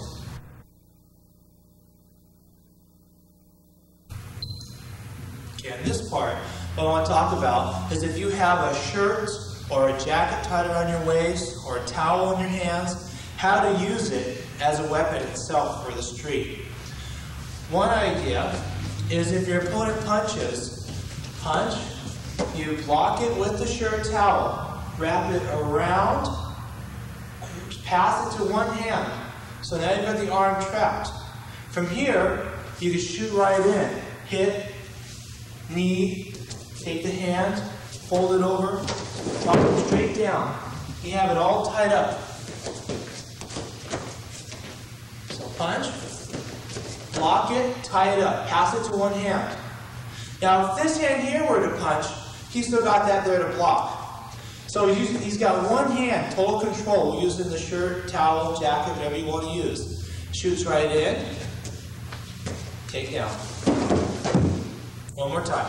Okay, and this part, what I want to talk about is if you have a shirt or a jacket tied around your waist or a towel in your hands, how to use it as a weapon itself for the street. One idea is if your opponent punches, punch, you block it with the shirt towel, wrap it around, pass it to one hand. So now you've got the arm trapped. From here, you can shoot right in. Hit, knee, take the hand, fold it over, drop it straight down. You have it all tied up. So punch, block it, tie it up, pass it to one hand. Now if this hand here were to punch, he's still got that there to block. So he's, he's got one hand, total control, using the shirt, towel, jacket, whatever you want to use. Shoots right in, take down. One more time.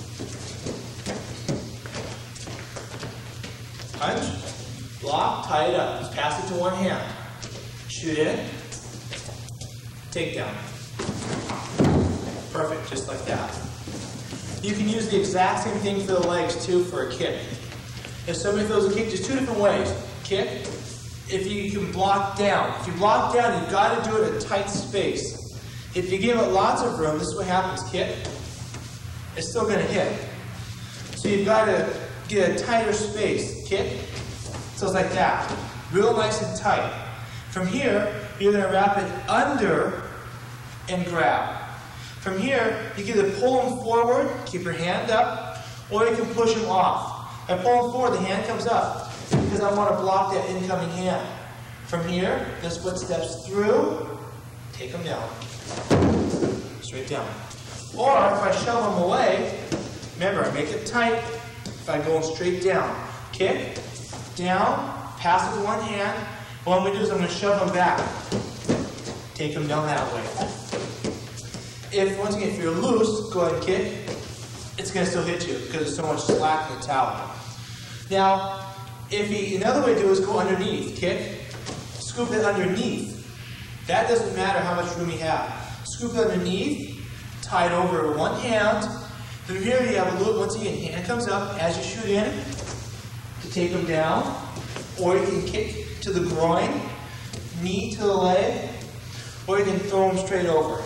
Punch, block, tie it up. Just pass it to one hand. Shoot in, take down. Perfect, just like that. You can use the exact same thing for the legs too for a kick. If somebody throws a kick, there's two different ways. Kick, if you can block down. If you block down, you've got to do it in a tight space. If you give it lots of room, this is what happens. Kick, it's still going to hit. So you've got to get a tighter space. Kick, so it's like that. Real nice and tight. From here, you're going to wrap it under and grab. From here, you can either pull them forward, keep your hand up, or you can push them off. If I pull them forward, the hand comes up because I want to block that incoming hand. From here, this foot steps through, take them down. Straight down. Or if I shove them away, remember, I make it tight if I go straight down. Kick, down, pass it with one hand. What I'm going to do is I'm going to shove them back. Take them down that way. If, once again, if you're loose, go ahead and kick. It's going to still hit you because there's so much slack in the towel. Now, if you, another way to do it is go underneath. Kick, scoop it underneath. That doesn't matter how much room you have. Scoop it underneath, tie it over one hand. From here you have a little, once again, hand comes up as you shoot in to take them down. Or you can kick to the groin, knee to the leg, or you can throw them straight over.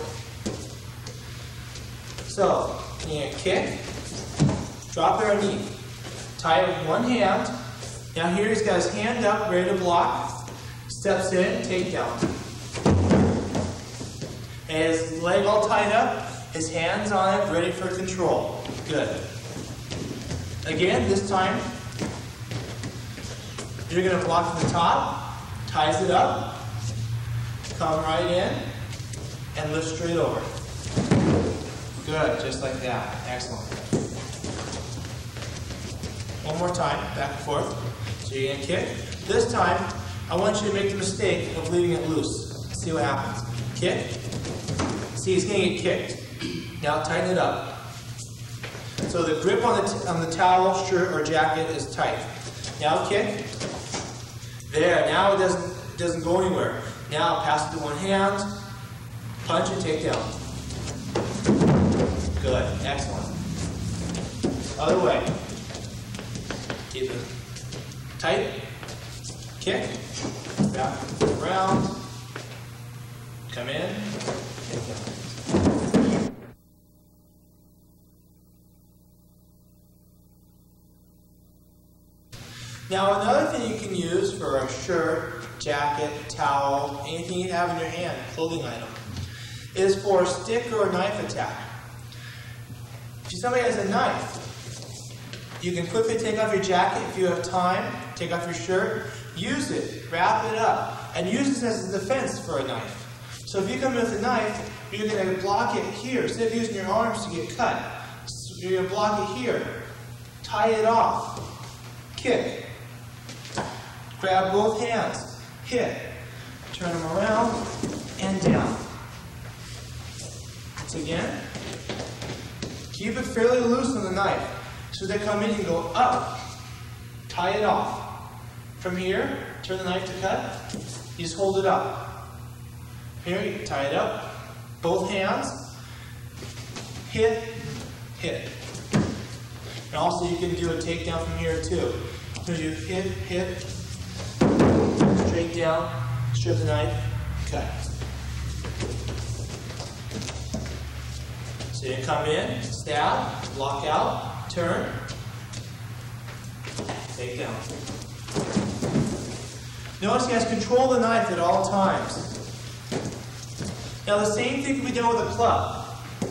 So, you're going to kick, drop it underneath, tie it with one hand. Now here he's got his hand up, ready to block, steps in, take down. And his leg all tied up, his hands on it, ready for control. Good. Again, this time, you're going to block from the top, ties it up, come right in, and lift straight over. Good, just like that. Excellent. One more time, back and forth. So you're going to kick. This time, I want you to make the mistake of leaving it loose. See what happens. Kick. See, he's going to get kicked. Now tighten it up. So the grip on the, t on the towel, shirt, or jacket is tight. Now kick. There, now it doesn't, doesn't go anywhere. Now pass it to one hand, punch and take down. Good, excellent. Other way. Keep it tight, kick, back, around, come in, take down. Now another thing you can use for a shirt, jacket, towel, anything you have in your hand, clothing item, is for a stick or a knife attack. If somebody has a knife, you can quickly take off your jacket if you have time, take off your shirt, use it, wrap it up, and use this as a defense for a knife. So if you come in with a knife, you're going to block it here. Instead of using your arms to get cut, you're going to block it here. Tie it off. Kick. Grab both hands. Hit. Turn them around and down. Once again. Keep it fairly loose on the knife. So they come in and go up. Tie it off. From here, turn the knife to cut, you just hold it up. Here, you tie it up, both hands, hit, hit. And also you can do a takedown from here too. So you hit, hit, straight down, strip the knife, cut. So you come in, stab, lock out, turn, take down. Notice he has control of the knife at all times. Now the same thing can be done with a club.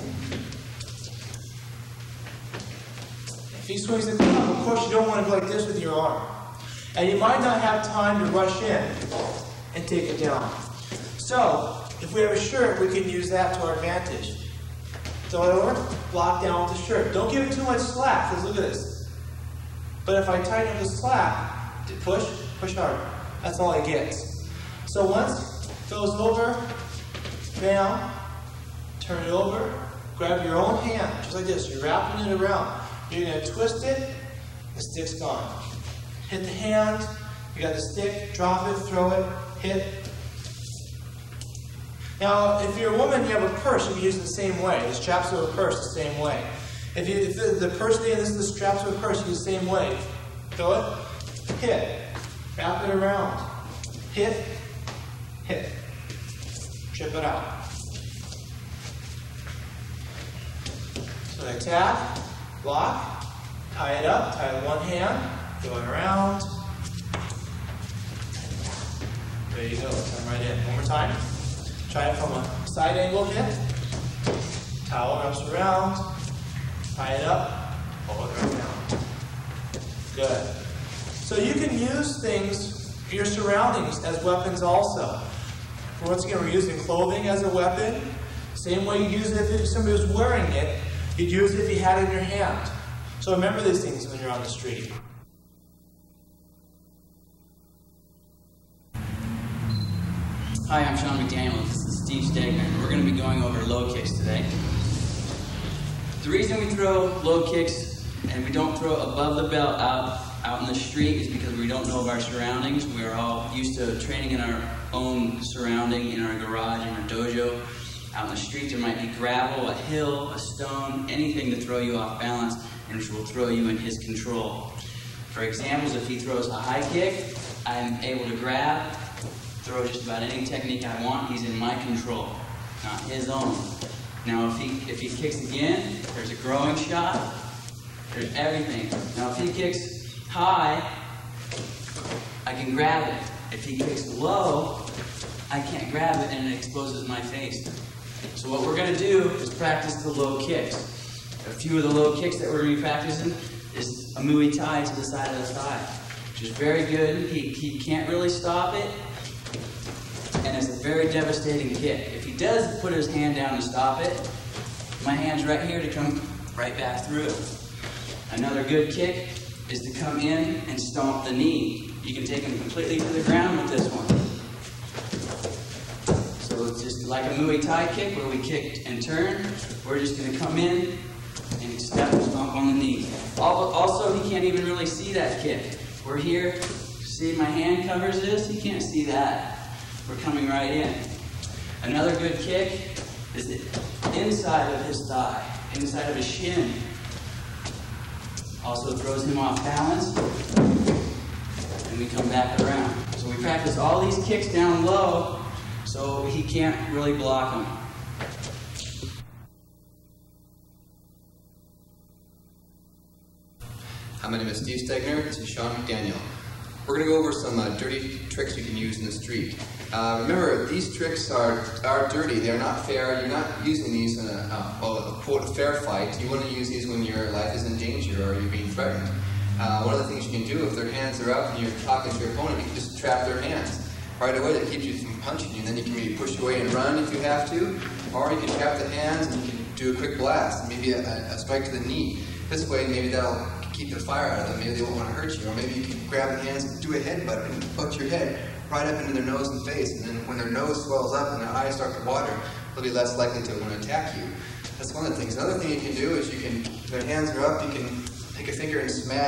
If he swings the club, of course you don't want to go like this with your arm. And you might not have time to rush in and take it down. So, if we have a shirt, we can use that to our advantage. Throw it over, block down with the shirt. Don't give it too much slack, because look at this. But if I tighten up the slack, to push, push hard. That's all he gets. So once it goes over, down, turn it over, grab your own hand, just like this. You're wrapping it around. You're going to twist it, the stick's gone. Hit the hand, you got the stick, drop it, throw it, hit. Now, if you're a woman, you have a purse, you can use it the same way. The straps of a purse the same way. If, you, if the, the purse thing, this is the straps of a purse, you use the same way. Throw it, hit, wrap it around, hit, hit, trip it out. So I tap, block, tie it up, tie it with one hand, go around. There you go, turn right in. One more time. Try it from a side angle hit. Towel wraps around, tie it up, pull it right down. Good. So you can use things, your surroundings, as weapons also. Once again, we're using clothing as a weapon. Same way you use it if somebody was wearing it, you'd use it if you had it in your hand. So remember these things when you're on the street. Hi, I'm Sean McDaniel. This is Steve Stegner. We're going to be going over low kicks today. The reason we throw low kicks and we don't throw above the belt out, out in the street is because we don't know of our surroundings. We are all used to training in our own surrounding, in our garage, in our dojo. Out in the street there might be gravel, a hill, a stone, anything to throw you off balance and which will throw you in his control. For examples, if he throws a high kick, I'm able to grab, throw just about any technique I want. He's in my control, not his own. Now if he, if he kicks again, there's a growing shot, there's everything. Now if he kicks high, I can grab it. If he kicks low, I can't grab it and it exposes my face. So what we're going to do is practice the low kicks. A few of the low kicks that we're going to be practicing is a Muay Thai to the side of the thigh, which is very good. He, he can't really stop it, and it's a very devastating kick. If he does put his hand down to stop it, my hand's right here to come right back through. Another good kick is to come in and stomp the knee. You can take him completely to the ground with this one. So it's just like a Muay Thai kick where we kick and turn. We're just going to come in and step and stomp on the knee. Also, he can't even really see that kick. We're here. See, my hand covers this. He can't see that. We're coming right in. Another good kick is the inside of his thigh, inside of his shin. Also throws him off balance, and we come back around. So we practice all these kicks down low, so he can't really block them. Hi, my name is Steve Stegner. This is Sean McDaniel. We're going to go over some uh, dirty tricks you can use in the street. Uh, remember, these tricks are are dirty. They're not fair. You're not using these in a, uh, well, a quote, a fair fight. You want to use these when your life is in danger or you're being threatened. Uh, one of the things you can do, if their hands are up and you're talking to your opponent, you can just trap their hands. Right away, that keeps you from punching you. And then you can maybe push away and run if you have to, or you can trap the hands and you can do a quick blast, maybe a, a strike to the knee. This way, maybe that'll keep the fire out of them. Maybe they won't want to hurt you. Or maybe you can grab the hands and do a headbutt and butt your head right up into their nose and face. And then when their nose swells up and their eyes start to water, they'll be less likely to want to attack you. That's one of the things. Another thing you can do is you can, if their hands are up, you can take a finger and smash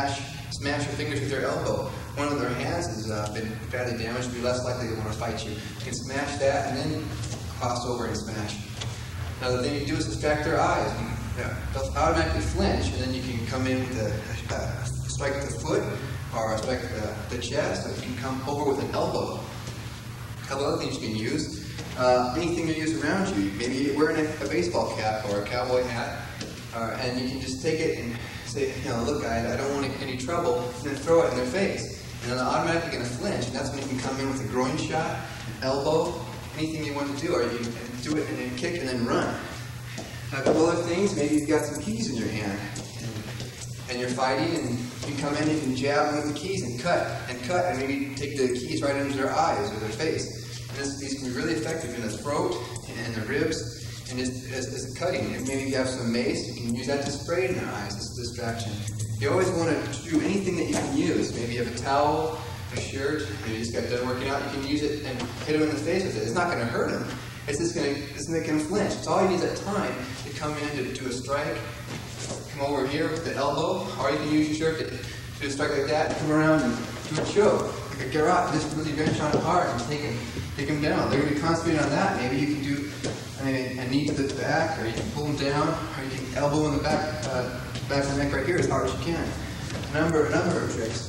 smash your fingers with your elbow. One of their hands has uh, been badly damaged, be less likely to want to fight you. You can smash that and then cross over and smash. Another thing you can do is distract their eyes. You, yeah, they'll automatically flinch, and then you can come in with a, a strike with the foot, or a strike with the, the chest, or you can come over with an elbow. A couple other things you can use. Uh, anything you use around you. Maybe you're wearing a, a baseball cap or a cowboy hat, uh, and you can just take it and say, you know, look, I, I don't want any trouble, and then throw it in their face. And then they're automatically going to flinch, and that's when you can come in with a groin shot, elbow, anything you want to do, or you can do it and then kick and then run. A couple other things, maybe you've got some keys in your hand, and, and you're fighting, and you come in, you can jab them with the keys and cut, and cut, and maybe take the keys right into their eyes or their face. And this, these can be really effective in the throat and the ribs, and just as, as a cutting. And maybe if you have some mace, you can use that to spray in their eyes as a distraction. You always want to do anything that you can use. Maybe you have a towel, a shirt, maybe you just got done working out, you can use it and hit him in the face with it. It's not going to hurt him. It's just going to it's make him flinch. It's all you need is that time to come in to do a strike, come over here with the elbow, or you can use your shirt to do a strike like that, and come around and do a choke, like a garrote, just really wrench on it hard and take him, take him down. They're going to be concentrating on that. Maybe you can do a, a knee to the back, or you can pull them down, or you can elbow in the back, uh, back of the neck right here as hard as you can. A number, a number of tricks.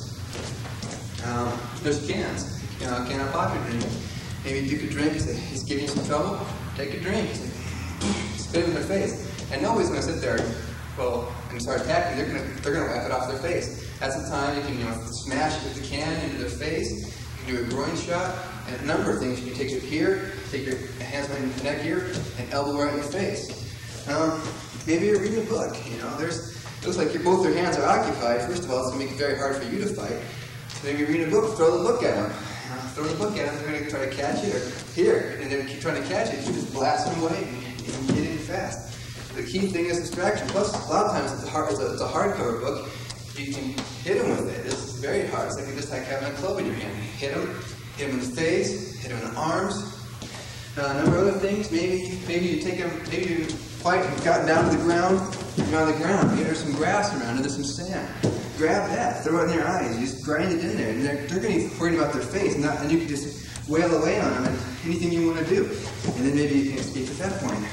Um, there's cans. You know, a can of poppy drink. Maybe you could drink, say, he's giving you some trouble, take a drink. Spit it in their face. And nobody's going to sit there, well, and start attacking. They're going to they're going to whack it off their face. That's the time you can, you know, smash with the can into their face. You can do a groin shot, and a number of things. You can take it here, take your hands behind your neck here, and elbow right in your face. Um, maybe you're reading a book. You know, there's it looks like your, both their hands are occupied. First of all, it's going to make it very hard for you to fight. So maybe you're reading a book, throw the book at them. You know, throw the book at them, they're going to try to catch it, or here, and then keep trying to catch it. You just blast them away, and you can get it fast. The key thing is distraction. Plus, a lot of times it's a, hard, it's a, it's a hardcover book. You can hit them with it. It's very hard. It's like just like having a club in your hand. Hit them, hit them in the face, hit them in the arms. Uh, a number of other things. Maybe, maybe you take them. Maybe you fight and gotten down to the ground. You're on the ground. Maybe there's some grass around and there's some sand. Grab that. Throw it in their eyes. You just grind it in there, and they're, they're going to be worried about their face, and, not, and you can just wail away on them and anything you want to do, and then maybe you can escape at that point.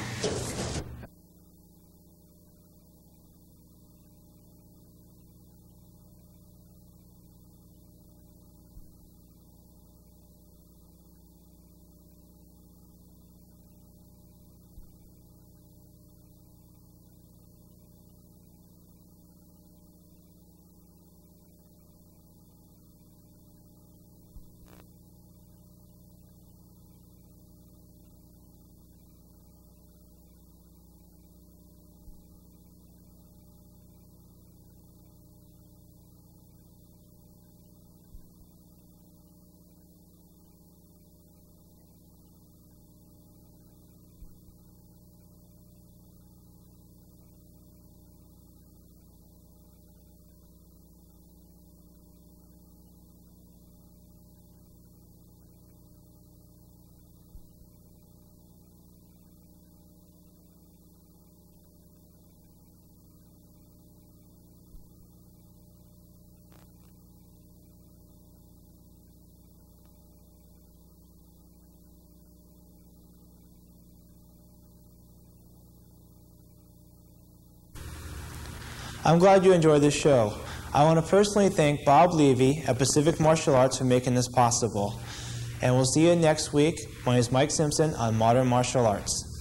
I'm glad you enjoyed this show. I want to personally thank Bob Levy at Pacific Martial Arts for making this possible. And we'll see you next week. My name is Mike Simpson on Modern Martial Arts.